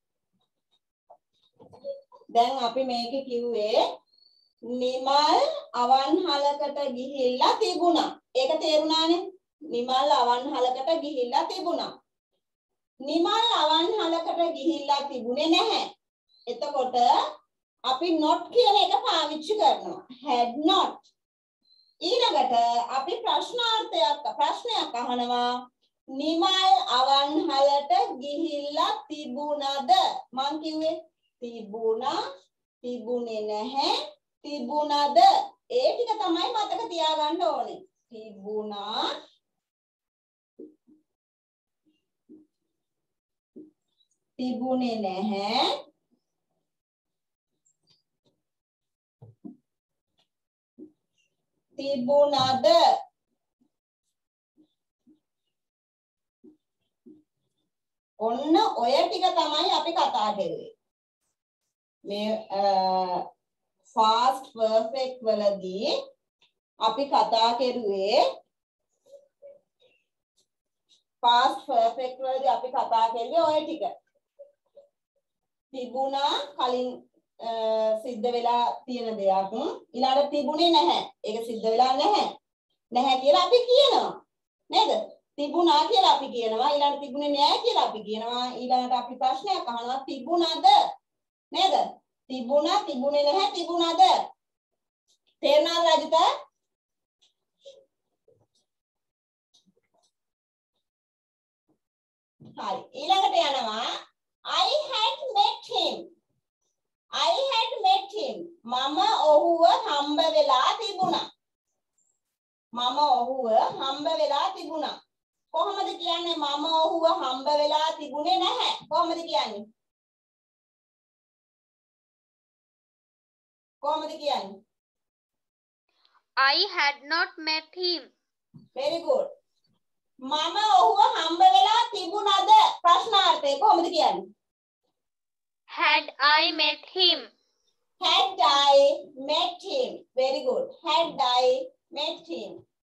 දැන් අපි මේකේ කිව්වේ නිමල් අවන්හලකට ගිහිල්ලා තිබුණා. ඒක තේරුණානේ? නිමල් අවන්හලකට ගිහිල්ලා තිබුණා. නිමල් අවන්හලකට ගිහිල්ලා තිබුණේ නැහැ. එතකොට අපි not කියන එක පාවිච්චි කරනවා. had not. ඊළඟට අපි ප්‍රශ්නයක් අහනවා. නිමල් අවන්හලට ගිහිල්ලා තිබුණද? මං කිව්වේ තිබුණා, තිබුණේ නැහැ, තිබුණද? ඒ ටික තමයි මතක තියාගන්න ඕනේ. තිබුණා, තිබුණේ නැහැ, තිබුණද? ඔන්න ඔය ටික තමයි අපි කතා කරුවේ. මේ past perfect වලදී අපි කතා කරුවේ past perfect වලදී අපි කතා කරුවේ ඔය ටික. තිබුණා කලින් සිද්ධ වෙලා තියෙන දෙයක්. ඊළඟට තිබුණේ නැහැ. ඒක සිද්ධ වෙලා නැහැ. නැහැ කියලා අපි කියනවා. නේද? තිබුණා කියලා අපි කියනවා. ඊළඟට තිබුණේ නැහැ කියලා අපි කියනවා. ඊළඟට අපි ප්‍රශ්නයක් අහනවා තිබුණාද? නේද? තිබුණා, තිබුණේ නැහැ, තිබුණාද? තේරුණාද රජිත? හරි. ඊළඟට යනවා I had met him. I had met him. මම ඔහුව හම්බ වෙලා තිබුණා. මම ඔහුව හම්බ වෙලා තිබුණා. කොහොමද කියන්නේ මම ඔහුව හම්බ වෙලා තිබුණේ නැහැ? කොහොමද කියන්නේ? කොහොමද කියන්නේ? I had not met him. Very good. මම ඔහුව හම්බ වෙලා තිබුණාද? ප්‍රශ්නාර්ථය කොහොමද කියන්නේ? Had I met him? Had I met him. Very good. Had I met him.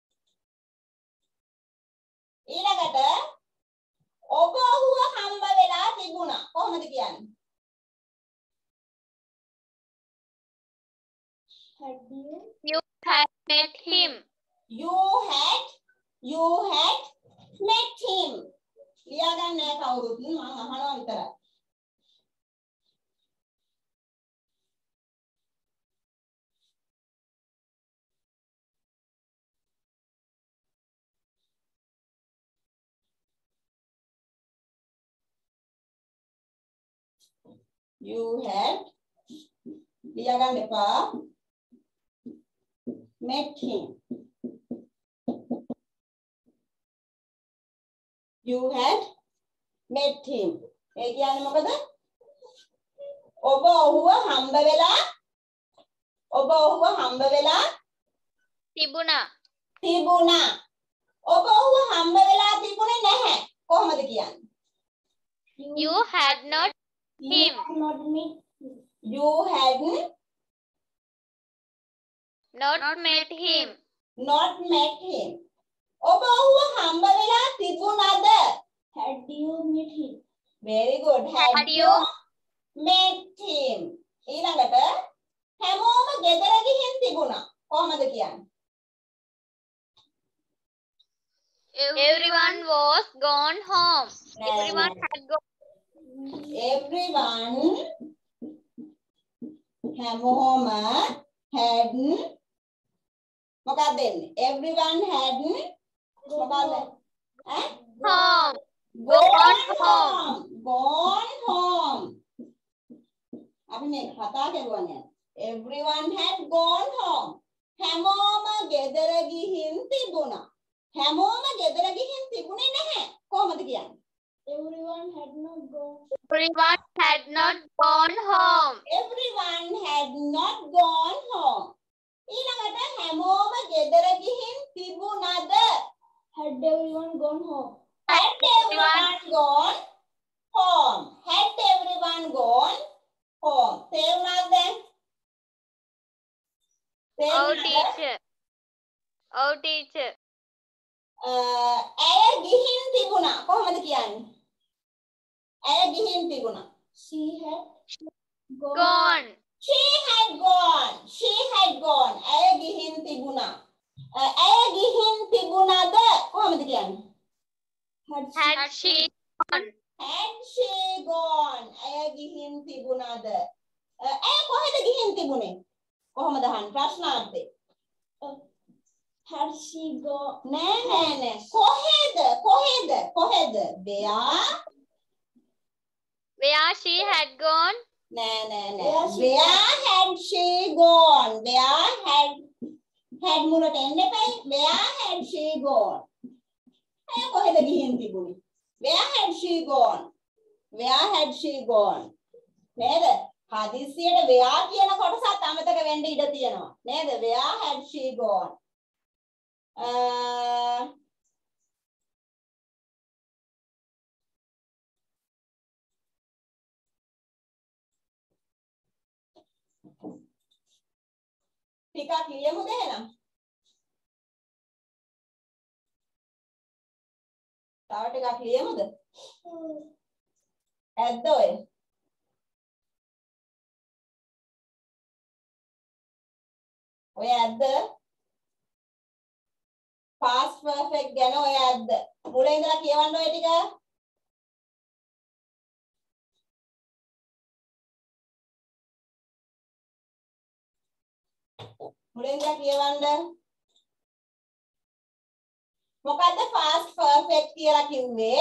ඊළඟට ඔබ ඔහුව හම්බ වෙලා තිබුණා. කොහොමද කියන්නේ? You had met him. You had met him. ලියා ගන්න නෑ කවුරුත්. මම අහනවා විතරයි. You had ලියා ගන්න එපා. Met him. You had met him. ඒ කියන්නේ මොකද? ඔබ ඔහුව හම්බ වෙලා තිබුණා. ඔබ ඔහුව හම්බ වෙලා තිබුණේ නැහැ. කොහොමද කියන්නේ? You had not him. You had not met him. ඔබ ඔහුව හම්බ වෙලා තිබුණාද? Had you met him? Very good. Had you met him. ඊළඟට හැමෝම ගෙදර ගිහින් තිබුණා. කොහොමද කියන්නේ? Everyone was gone home. Everyone had gone. Everyone හැමෝම had මොකක්ද එන්නේ? Everyone had මොකක්ද? Home. Gone home. අපි මේ කතා කරුවානේ. Everyone had gone home. හැමෝම ගෙදර ගිහින් තිබුණා. හැමෝම ගෙදර ගිහින් තිබුණේ නැහැ. කොහොමද කියන්නේ? Everyone had not gone home. Everyone had not gone home. ඊළඟට හැමෝම ගෙදර ගිහින් තිබුණාද? Had everyone gone home? Had everyone gone home? තේරුණාද දැන්? Oh teacher. ඇය ගිහින් තිබුණා. කොහොමද කියන්නේ? ඇය ගිහින් තිබුණා. She had Gone. ඇය ගිහින් තිබුණා. ඇය ගිහින් තිබුණාද? කොහොමද කියන්නේ? Had she gone? ඇය ගිහින් තිබුණාද? ඇය කොහෙද ගිහින් තිබුණේ? කොහොමද අහන්නේ ප්‍රශ්නාර්ථේ? Had she gone? නෑ. කොහෙද? Where she had gone? නෑ. Where had she gone? had මුලට එන්න එපා. Where had she gone? ඇය කොහෙද ගිහින් තිබුණේ? Where had she gone? නේද? හදිස්සියට where කියන කොටසත් අමතක වෙන්න ඉඩ තියෙනවා. නේද? Where had she gone? ටිකක් ලියමුද එහෙනම්? තව ටිකක් ලියමුද? ඇද්ද ඔය? ඔය ඇද්ද? past perfect ගැන ඔය ඇද්ද? මුල ඉඳලා කියවන්න ඔය ටික. මුල ඉඳලා කියවන්න. මොකද්ද past perfect කියලා කිව්වේ?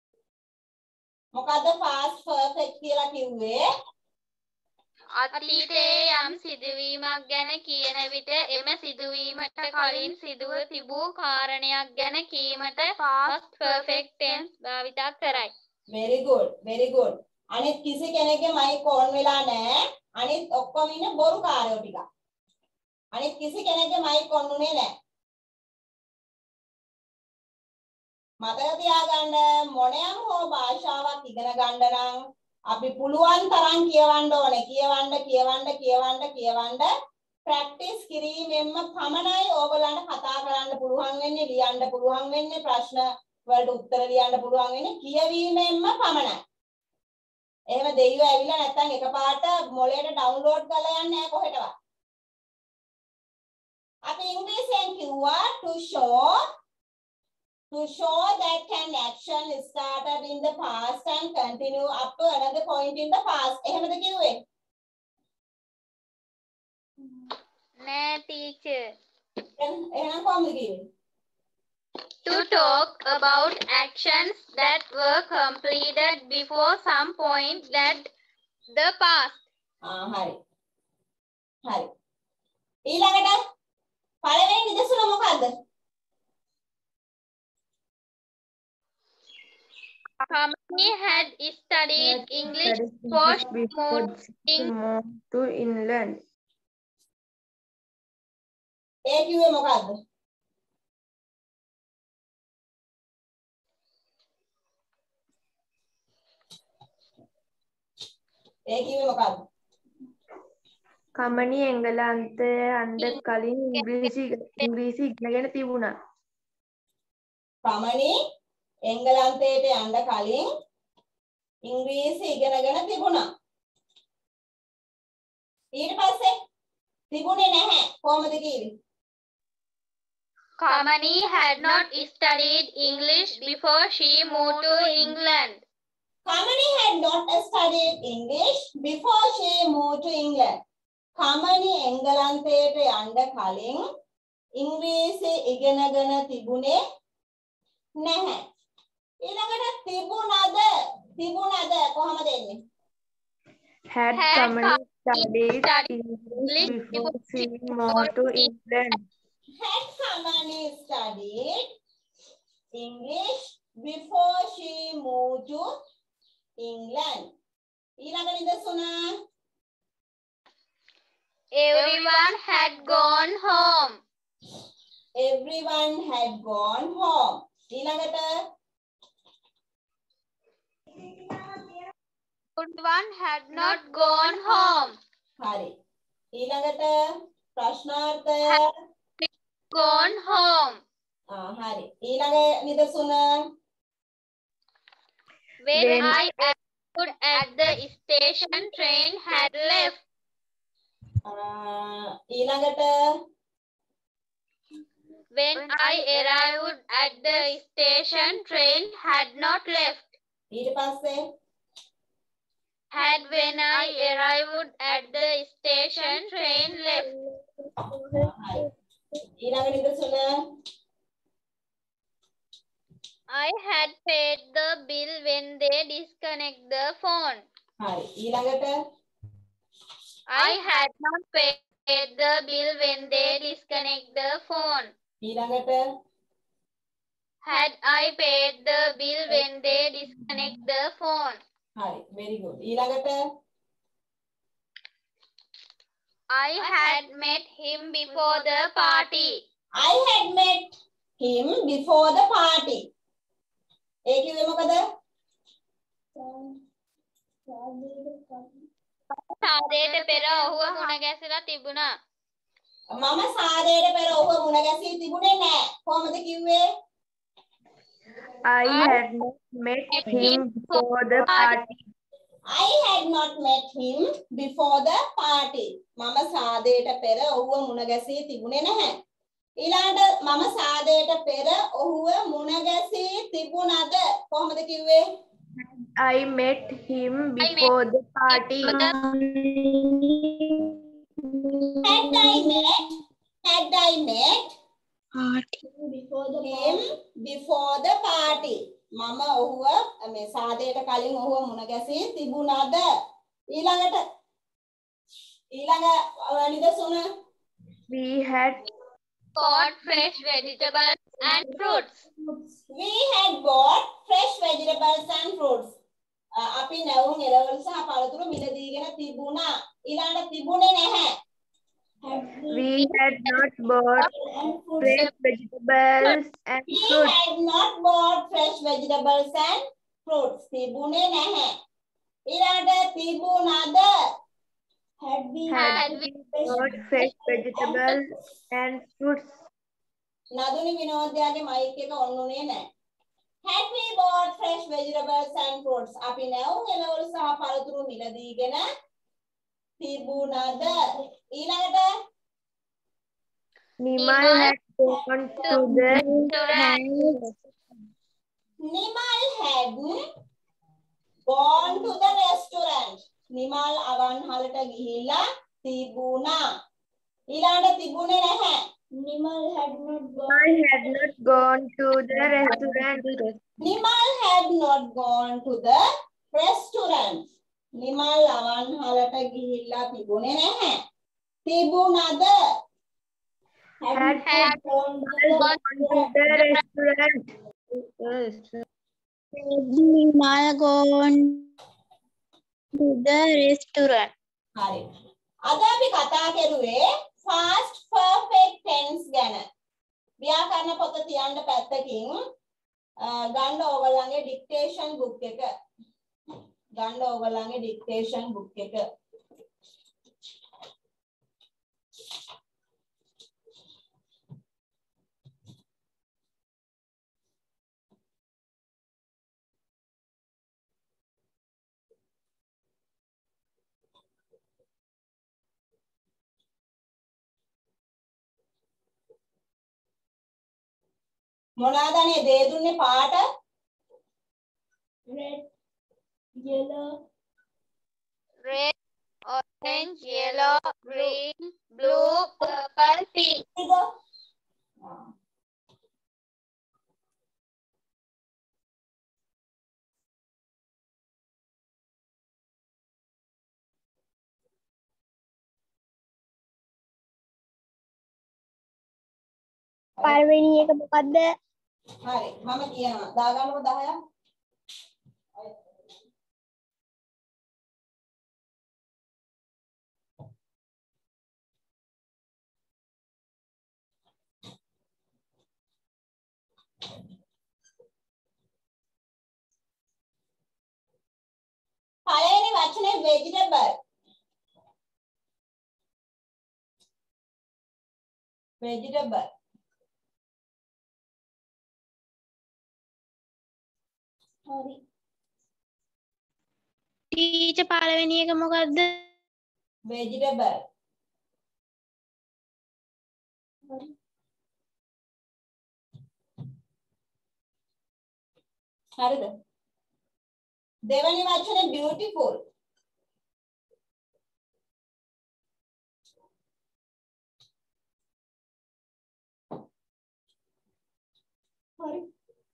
අතීතයේ යම් සිදුවීමක් ගැන කියන විට එම සිදුවීමට කලින් සිදුව තිබූ කාරණයක් ගැන කීමට past perfect tense භාවිත කරයි. Very good. අනිත් කිසි කෙනෙක්ගේ මයික් ඕන් වෙලා නැහැ. අනිත් ඔක්කොම ඉන්නේ බොරුකාරයෝ ටික. අනිත් කිසි කෙනෙක්ගේ මයික් ඔන් උනේ නැහැ. මතක තියාගන්න මොනෑම හෝ භාෂාවක් ඉගෙන ගන්න නම් අපි පුළුවන් තරම් කියවන්න ඕනේ. කියවන්න ප්‍රැක්ටිස් කිරීමෙන්ම පමණයි ඕගලන්ට කතා කරන්න පුළුවන් වෙන්නේ, ලියන්න පුළුවන් වෙන්නේ, ප්‍රශ්න වලට උත්තර ලියන්න පුළුවන් වෙන්නේ කියවීමෙන්ම පමණයි. එහෙම දෙයියෝ ඇවිල්ලා නැත්තම් එකපාරට මොලේට ඩවුන්ලෝඩ් කරලා යන්නේ නැහැ කොහෙටවත්. අපි ඉංග්‍රීසියෙන් කිව්වා to show that an action started in the past and continue up to another point in the past. එහෙමද කිව්වේ? නෑ teacher. එහෙනම් කොහොමද කිව්වේ? To talk about actions that were completed before some point that the past. හරි. ඊළඟට පළවෙනි නිදසුන මොකද්ද? Kamini had studied English before moving to England. ඒ කිව්වේ මොකද්ද? ඒ කිව්වේ මොකද්ද? කමනි එංගලන්තයේ යන්න කලින් ඉංග්‍රීසි ඉගෙනගෙන තිබුණා. කමනි එංගලන්තයට යන්න කලින් ඉංග්‍රීසි ඉගෙනගෙන තිබුණා. ඊට පස්සේ තිබුණේ නැහැ. කොහොමද කිව්වේ? Kamini had not studied English before she moved to England. Kamini had not studied English before she moved to England. Kamani එංගලන්තයට යන්න කලින් ඉංග්‍රීසි ඉගෙනගෙන තිබුණේ නැහැ. ඊළඟට තිබුණද කොහමද එන්නේ? Had Kamini studied English before she moved to England. Had Kamini studied English before she moved to England. ඊළඟ නිදසුන Everyone had gone home. Everyone had gone home. ඊළඟට Everyone had not gone home. හරි. ඊළඟට ප්‍රශ්නාර්ථය Gone home. හරි. ඊළඟ නිදසුන When I arrived at the station, train had left. ඊළඟට When I arrived at the station, train had not left. ඊට පස්සේ Had when I arrived at the station, train left. හරි. ඊළඟ නිදසුන I had paid the bill when they disconnect the phone. හරි. ඊළඟට I had not paid the bill when they disconnect the phone. ඊළඟට Had I paid the bill when they disconnect the phone. හරි. very good. ඊළඟට I had met him before the party. I had met him before the party. ඒ කිව්වේ මොකද? සාදයට පෙර ඔහුව මුණ ගැසලා තිබුණා. මම සාදයට පෙර ඔහුව මුණ ගැසී තිබුණේ නැහැ. කොහොමද කිව්වේ? I had not met him before the party. I had not met him before the party. මම සාදයට පෙර ඔහුව මුණ ගැසී තිබුණේ නැහැ. ඊළඟට මම සාදයට පෙර ඔහුව මුණ ගැසී තිබුණද? කොහොමද කිව්වේ? I met him before the party. Had I met him before the party. මම ඔහුව මේ සාදයට කලින් ඔහුව මුණ ගැසී තිබුණද? ඊළඟ නිදසුන We had bought fresh vegetables and fruits. We had bought fresh vegetables and fruits. අපි නැවුම් එළවලු සහ පළතුරු මිලදීගෙන තිබුණා. ඊළඟට තිබුණේ නැහැ. We had not bought fresh vegetables and We fruits. had not bought fresh vegetables and fruits. තිබුණේ නැහැ. ඊළඟට තිබුණාද? Had we Had we bought fresh vegetables and fruits? Naduni විනෝදයාගේ මයික් එක ඔන් උනේ නැහැ. Had we bought fresh vegetables and fruits? අපි නැවුම් එළවලු සහ පළතුරු මිලදීගෙන තිබුණාද? ඊළඟට Nimal had gone to the restaurant. Nimal had gone to the restaurant. Nimal අවන්හලට ගිහිල්ලා තිබුණා. ඊළඟට තිබුණේ නැහැ. Nimal had not gone to the restaurant. Nimal had not gone to the restaurant. Nimal අවන්හලට ගිහිල්ලා තිබුණේ නැහැ. තිබුණාද? Had gone to the restaurant. Nimal gone to the restaurant. හරි. අද අපි කතා කරුවේ fast perfect tense ගැන. ව්‍යාකරණ පොත තියන්න පැත්තකින් ගන්න ඕගොල්ලන්ගේ dictation book එක. ගන්න ඕගොල්ලන්ගේ dictation book එක. මොනවාද අනේ දේ දුන්නේ පාට? red, yellow, Red, orange, yellow, green, blue, purple, pink. පළවෙනි එක මොකද්ද? හරි මම කියනවා දාගන්නකො 10ක්. පළවෙනි වචනේ vegetable. vegetable. හරි. ටීචර් පළවෙනි එක මොකද්ද? vegetable. හරි. හරිද? දෙවෙනි වචනේ beautiful. හරි.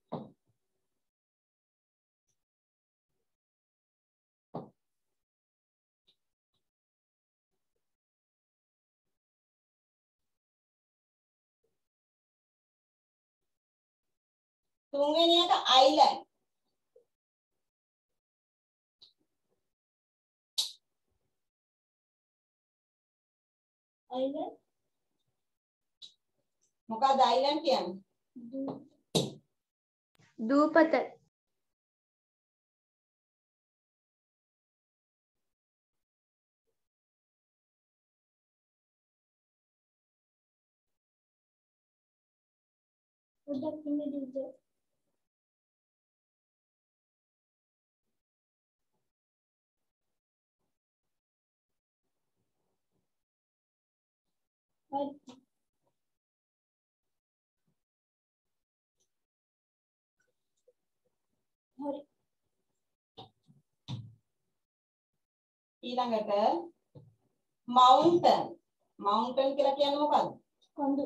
තුන්වෙනි එක island. island මොකක්ද island කියන්නේ? දූපත. පොඩ්ඩක් ඉන්න ටීචර්. හරි. හරි. ඊළඟට mountain. mountain කියලා කියන්නේ මොකක්ද? කඳු.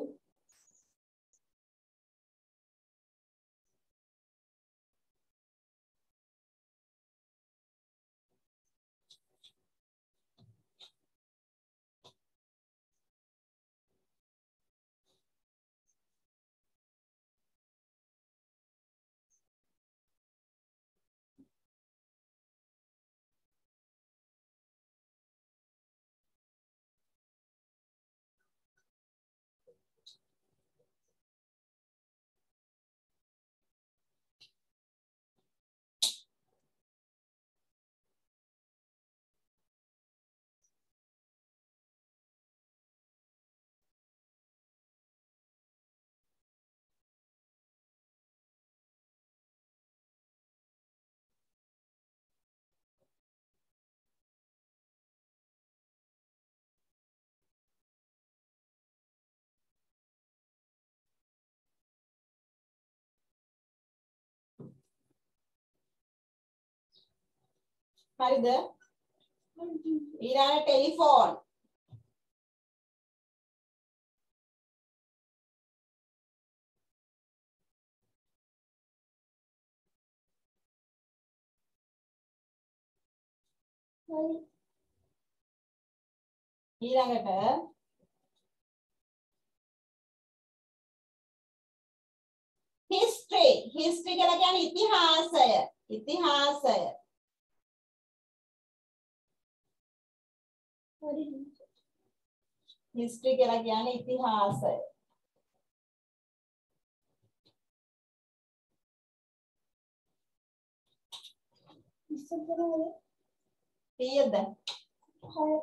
හරිද? ඊළඟ ටෙලිෆෝන්. ඊළඟට history. history කියලා කියන්නේ ඉතිහාසය. ඉතිහාසය. history කියලා කියන්නේ ඉතිහාසය. කීයද? 6.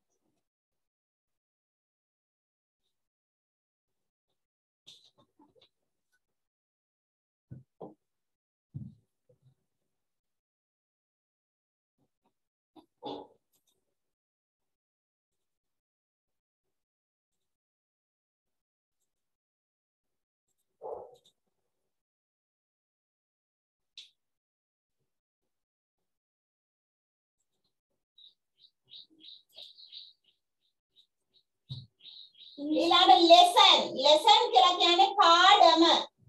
ඊළඟ lesson. lesson කියලා කියන්නේ පාඩම.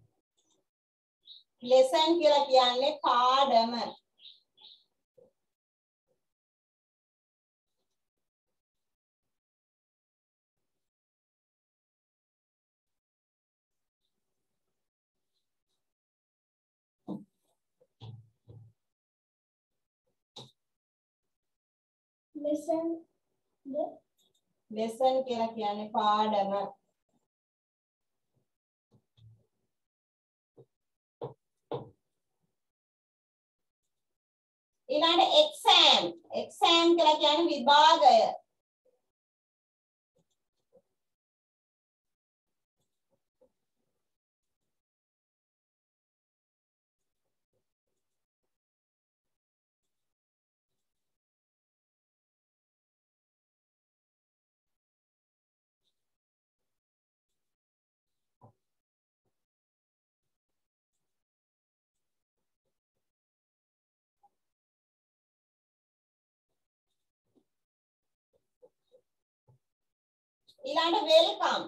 lesson කියලා කියන්නේ පාඩම. lesson lesson කියලා කියන්නේ පාඩම. ඊළඟ exam. exam කියලා කියන්නේ විභාගය. ඊළඟ welcome.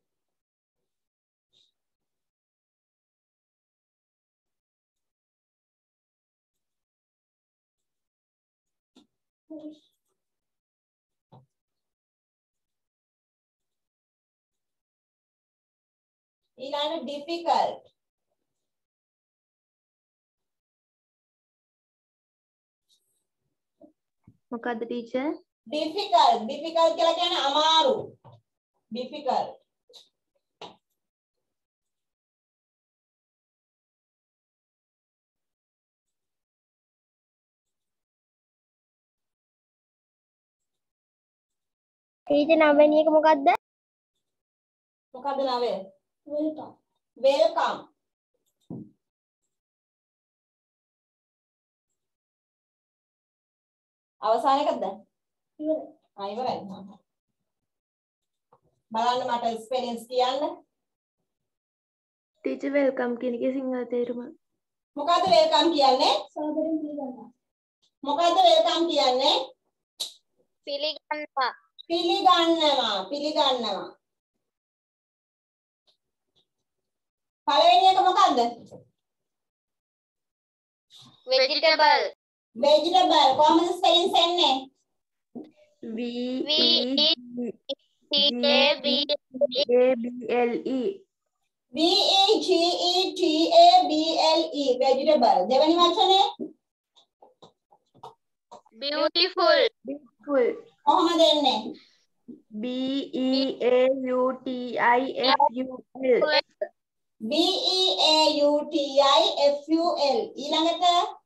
ඊළඟ difficult. මොකද්ද ටීචර්? difficult. difficult කියලා කියන්නේ අමාරු. difficult. ඊට නවවෙනි එක මොකද්ද? මොකද්ද නවය? welcome. welcome. අවසාන එකක්ද? ඉවරයි. ඉවරයි. බලන්න මට ස්පෙලිංස් කියන්න. ටීචර් වෙල්කම් කියන එකේ සිංහල තේරුම. මොකද්ද වෙල්කම් කියන්නේ? සාදරයෙන් පිළිගන්නවා. මොකද්ද වෙල්කම් කියන්නේ? පිළිගන්නවා. පිළිගන්නවා. පිළිගන්නවා. පළවෙනි එක මොකද්ද? vegetable. vegetable. කොහොමද ස්පෙලිංස් එන්නේ? V V E T A B A B L E. vegetable. vegetable. දෙවෙනි වචනේ? beautiful. Beautiful. කොහොමද එන්නේ? B E A U T I F U L. beautiful. ඊළඟට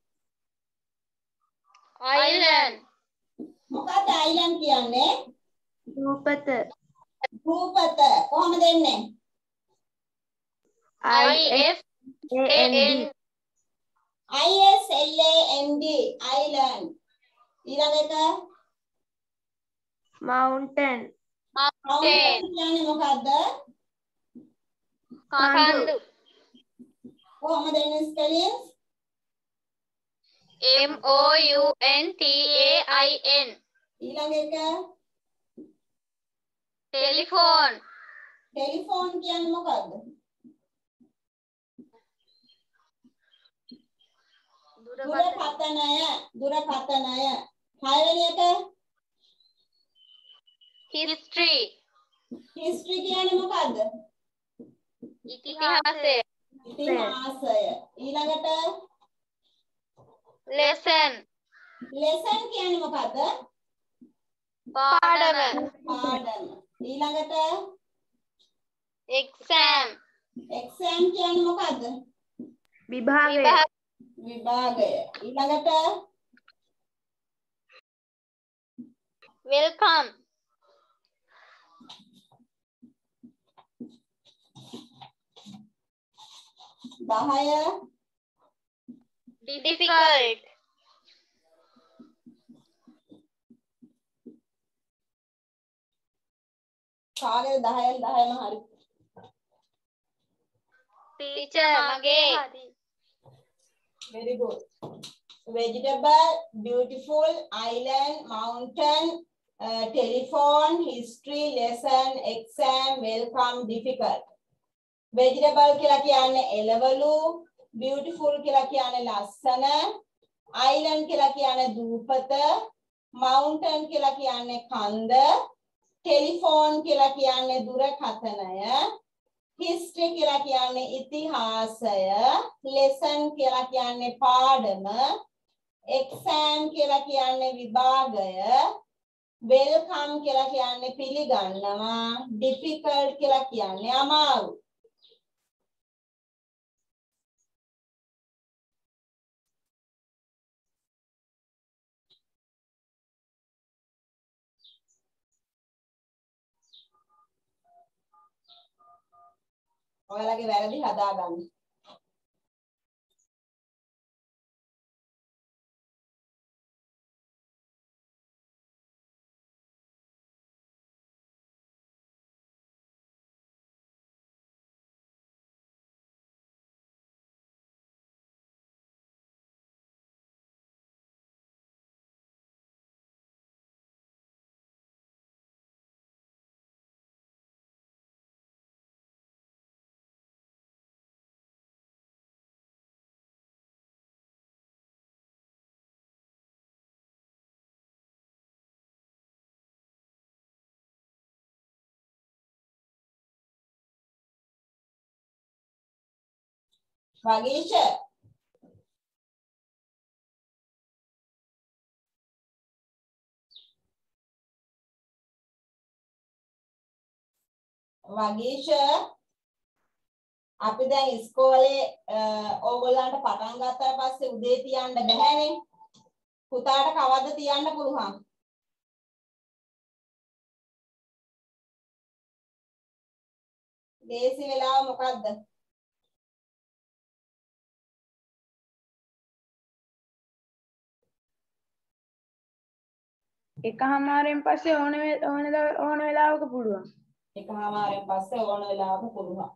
island. මොකක්ද island කියන්නේ? රූපත. රූපත. කොහොමද එන්නේ? I F A N D. island. island. ඊළඟට Mountain. mountain කියන්නේ මොකද්ද? කඳු. කොහොමද එන්නේ ස්පෙලිංස්? MOUNTAIN. ඊළඟ එක Telephone. ටෙලිෆෝන් කියන්නේ මොකද්ද? දුරකථනය. හයවෙනි එක History. හිස්ටරි කියන්නේ මොකද්ද? ඉතිහාසය. ඉතිහාසය. ඊළඟට Lesson. ලෙසන් කියන්නේ මොකද්ද? පාඩම. පාඩම. ඊළඟට Exam. එක්සෑම් කියන්නේ මොකද්ද? විභාගය. විභාගය. ඊළඟට Welcome. Difficult. කාගේ 10න් 10ම හරි. Teacher. මගේ. Very good. Vegetable, beautiful, island, mountain, telephone, history, lesson, exam, welcome, difficult. Vegetable කියලා කියන්නේ එළවලු, beautiful කියලා කියන්නේ ලස්සන, island කියලා කියන්නේ දූපත, mountain කියලා කියන්නේ කන්ද, telephone කියලා කියන්නේ දුරකථනය, history කියලා කියන්නේ ඉතිහාසය, lesson කියලා කියන්නේ පාඩම, exam කියලා කියන්නේ විභාගය, welcome කියලා කියන්නේ පිළිගන්නවා, difficult කියලා කියන්නේ අමාරු. ඔයාලගේ වැරදි හදාගන්න. වගීෂ අපි දැන් ඉස්කෝලේ ඕගොල්ලන්ට පටන් ගත්තාට පස්සේ උදේ තියන්න බැහැනේ. පුතාට කවද්ද තියන්න පුළුවන්? දේශි වෙලාව මොකද්ද? එකහමාරෙන් පස්සේ ඕන වෙලාවක පුළුවන්. එකහමාරෙන් පස්සේ ඕන වෙලාවක පුළුවන්.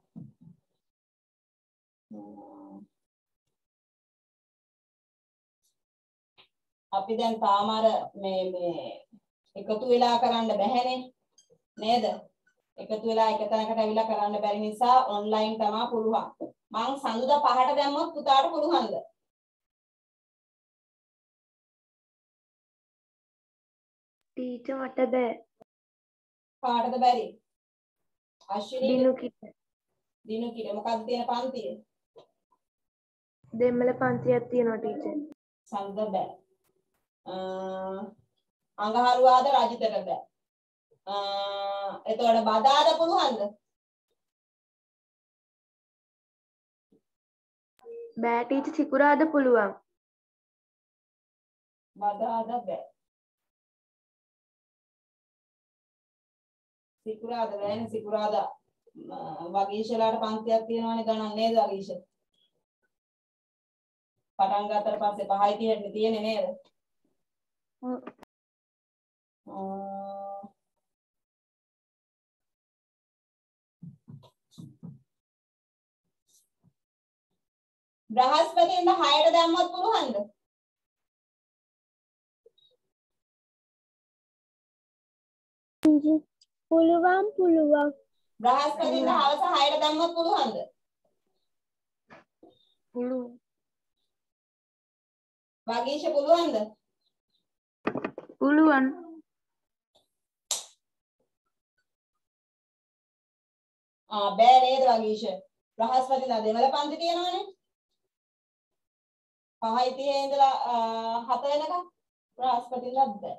අපි දැන් තාම අර මේ එකතු වෙලා කරන්න බැහැනේ නේද? එකතු වෙලා එක තැනකට ඇවිල්ලා කරන්න බැරි නිසා ඔන්ලයින් තමයි පුළුවන්. මං සඳුදා 5ට දැම්මොත් පුතාට පුළුවන්ද? ටීචර් මට බෑ. කාටද බැරි? අශ්විනී දිනුකිට මොකක්ද තියෙන පන්තිය? දෙමළ පන්තියක් තියෙනවා ටීචර්. සඳුදා බෑ. අඟහරුවාද රජිතට බෑ. එතකොට බදාද පුළුවන්ද? බෑ ටීචර් සිකුරාද පුළුවන්. බදාද බෑ. සිකුරාද බෑනේ. සිකුරාදා වගීෂලාට පන්තියක් තියෙනවනේ ගණන් නේද වගීෂ? පටන් ගත්තට පස්සේ 5:30ට තියෙන්නේ නේද? බ්‍රහස්පතින්ද 6ට දැම්මත් පුළුවන්ද? පුළුවන් පුළුවන් බ්‍රහස්පතින්දා හවස 6ට දැම්මොත් පුළුවන්ද? පුළුවන්. වගීෂ පුළුවන්ද? පුළුවන්. බෑ නේද වගීෂ? බ්‍රහස්පතින්දා දෙමළ පන්ති තියෙනවනේ. 5:30 ඉඳලා 7 වෙනකම් බ්‍රහස්පතින්දා බෑ.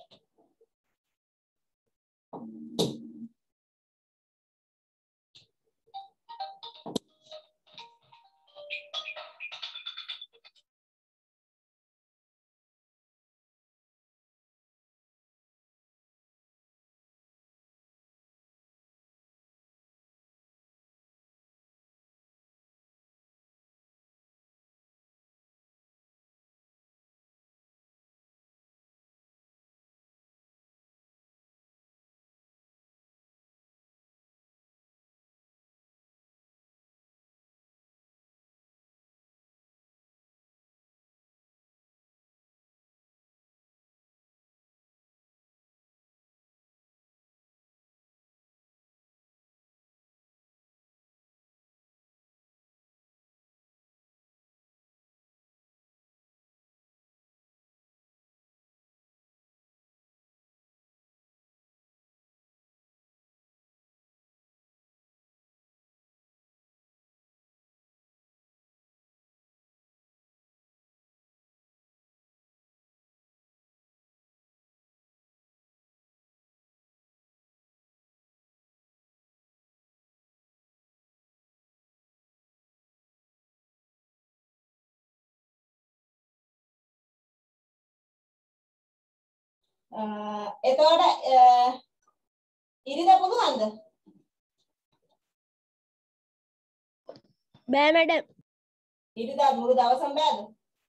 එතකොට ඉරිදා පුළුවන්ද? බෑ මැඩම් ඉරිදා මුළු දවසම බෑද?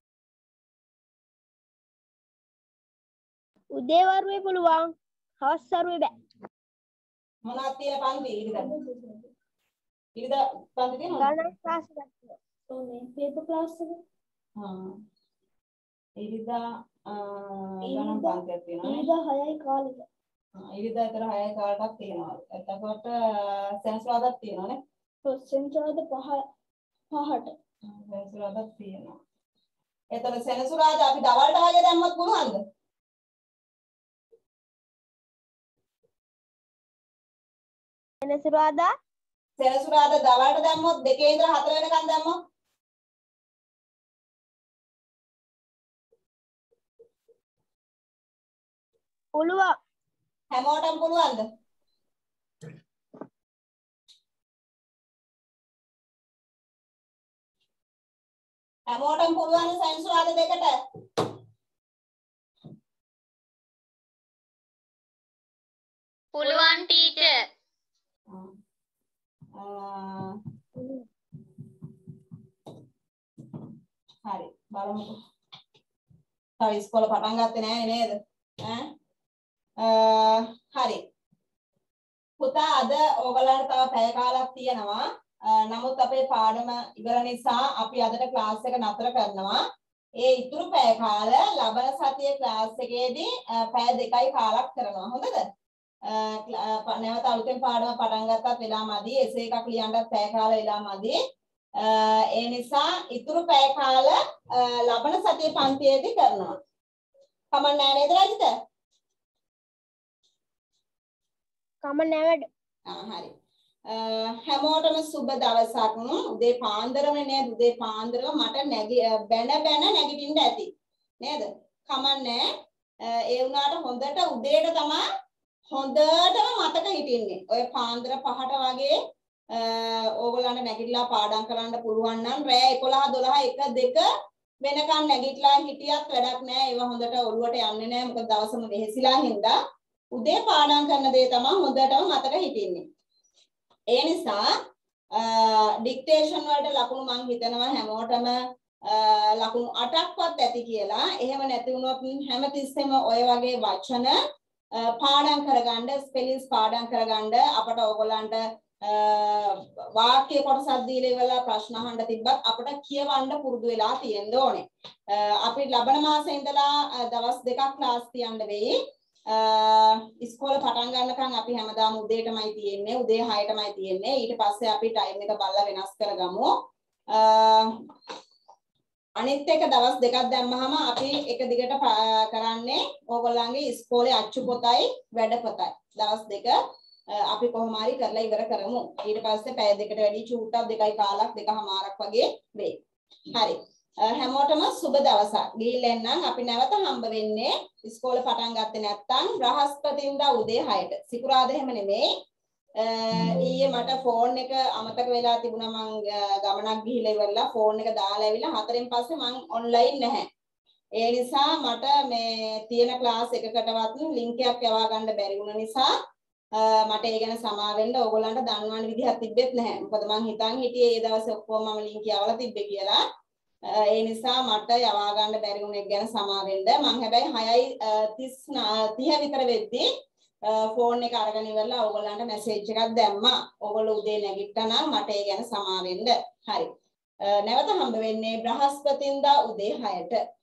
උදේ වරුවේ පුළුවන් හවස් වරුවේ බෑ මොනවද තියෙන පන්ති ඉරිදා? ඉරිදා පන්ති තියෙනවද? ගණන් ක්ලාස් එකක් ඕනේ පේපර් ක්ලාස් එක ඉරිදා ගණන් පන්තියක් තියෙනවනේ. ඉරිදා 6යි කාලෙට ඉරිදා විතර 6යි කාලටක් තියෙනවා. එතකොට සෙන්සුරාදාක් තියෙනවනේ. සෙන්සුරාදා 5ට සෙනසුරාදාක් තියෙනවා. එතකොට සෙනසුරාදා අපි දවල්ට වගේ දැම්මත් පුළුවන්ද? සෙනසුරාදා සෙනසුරාදා දවල්ට දැම්මොත් 2 ඉඳලා 4 වෙනකන් දැම්මොත් පුළුවන් හැමෝටම පුළුවන්ද? හැමෝටම පුළුවන් සෙනසුරාදා දෙකට? පුළුවන් ටීචර්. හරි බලමුකෝ. තව ඉස්කෝල පටන් ගත්තේ නැහැ නේද? හරි. පුතා අද ඕගලන්ට තව පැය කාලක් තියෙනවා. නමුත් අපේ පාඩම ඉවර නිසා අපි අදට ක්ලාස් එක නතර කරනවා. ඒ ඉතුරු පැය කාල ලබන සතියේ ක්ලාස් එකේදී පැය 2යි කාලක් කරනවා. හොඳද? නැවත අලුතෙන් පාඩම පටන් ගත්තත් වෙලා මදි. එසේ එකක් ලියන්නත් පැය කාල වෙලා මදි. ඒ නිසා ඉතුරු පැය කාල ලබන සතියේ පන්තියේදී කරනවා. කමක් නැහැ නේද රජිත? කම නැවැඩ හරි. හැමෝටම සුබ දවසක්. උදේ පාන්දරම නේද? උදේ පාන්දරම මට බැන නැගිටින්න ඇති. නේද? කමන්නේ. ඒ වුණාට හොඳට උදේට තමයි හොඳටම මතක හිටින්නේ. ඔය පාන්දර 5ට වගේ ඕගොල්ලන්ට නැගිටලා පාඩම් කරන්න පුළුවන් නම් රෑ 11 12 1 2 වෙනකන් නැගිටලා හිටියත් වැඩක් නැහැ. ඒව හොඳට ඔළුවට යන්නේ නැහැ. මොකද දවසම වෙහෙසිලා හින්දා උදේ පාඩම් කරන දේ තමයි හොඳටම මතක හිටින්නේ. ඒ නිසා ඩික්ටේෂන් වලට ලකුණු මම හිතනවා හැමෝටම ලකුණු 8ක්වත් ඇති කියලා. එහෙම නැති වුණොත් හැමතිස්සෙම ඔය වගේ වචන පාඩම් කරගන්න, ස්පෙලිංස් පාඩම් කරගන්න අපට ඕගොල්ලන්ට වාක්‍ය කොටසක් දීලා ඉවරලා ප්‍රශ්න අහන්න තිබ්බත් අපට කියවන්න පුරුදු වෙලා තියෙන්න ඕනේ. අපි ලබන මාසේ ඉඳලා දවස් 2ක් ක්ලාස් තියන්න වෙයි. ඉස්කෝලේ පටන් ගන්නකම් අපි හැමදාම උදේටමයි තියෙන්නේ. උදේ 6ටමයි තියෙන්නේ. ඊට පස්සේ අපි ටයිම් එක බලලා වෙනස් කරගමු. අනිත් එක දවස් දෙකක් දැම්මහම අපි එක දිගට කරන්නේ ඕගොල්ලන්ගේ ඉස්කෝලේ අච්චු පොතයි වැඩ පොතයි. දවස් දෙක අපි කොහොම හරි කරලා ඉවර කරමු. ඊට පස්සේ පැය දෙකට වැඩි චූට්ටක් දෙකයි කාලක් දෙකමාරක් වගේ වෙයි. හරි. හැමෝටම සුබ දවසක්. ගිහිල්ලා එන්නම් අපි නැවත හම්බ වෙන්නේ ඉස්කෝලේ පටන් ගත්තේ නැත්නම් බ්‍රහස්පතින්දා උදේ 6ට. සිකුරාදා එහෙම නෙමෙයි. ඊයේ මට ෆෝන් එක අමතක වෙලා තිබුණා. මං ගමනක් ගිහිල්ලා ඉවරලා ෆෝන් එක දාලා ඇවිල්ලා 4න් පස්සේ මං ඔන්ලයින් නැහැ. ඒ නිසා මට මේ තියෙන ක්ලාස් එකකටවත් ලින්ක් එකක් යවා ගන්න බැරි වුණ නිසා මට ඒ ගැන සමා වෙන්න ඕගොල්ලන්ට දන්වන්න විදිහක් තිබෙත් නැහැ. මොකද මං හිතන් හිටියේ ඒ දවසේ ඔක්කොම මම ලින්ක් යවලා තිබ්බේ කියලා. ඒ නිසා මට යවා ගන්න බැරි වුණ එක ගැන සමා වෙන්න. මං හැබැයි 6:30 විතර වෙද්දී ෆෝන් එක අරගෙන ඉවරලා ඕගොල්ලන්ට මැසේජ් එකක් දැම්මා. ඕගොල්ලෝ උදේ නැගිට්ටා නම් මට ඒ ගැන සමා වෙන්න. හරි. නැවත හම්බ වෙන්නේ බ්‍රහස්පතින්දා උදේ 6ට.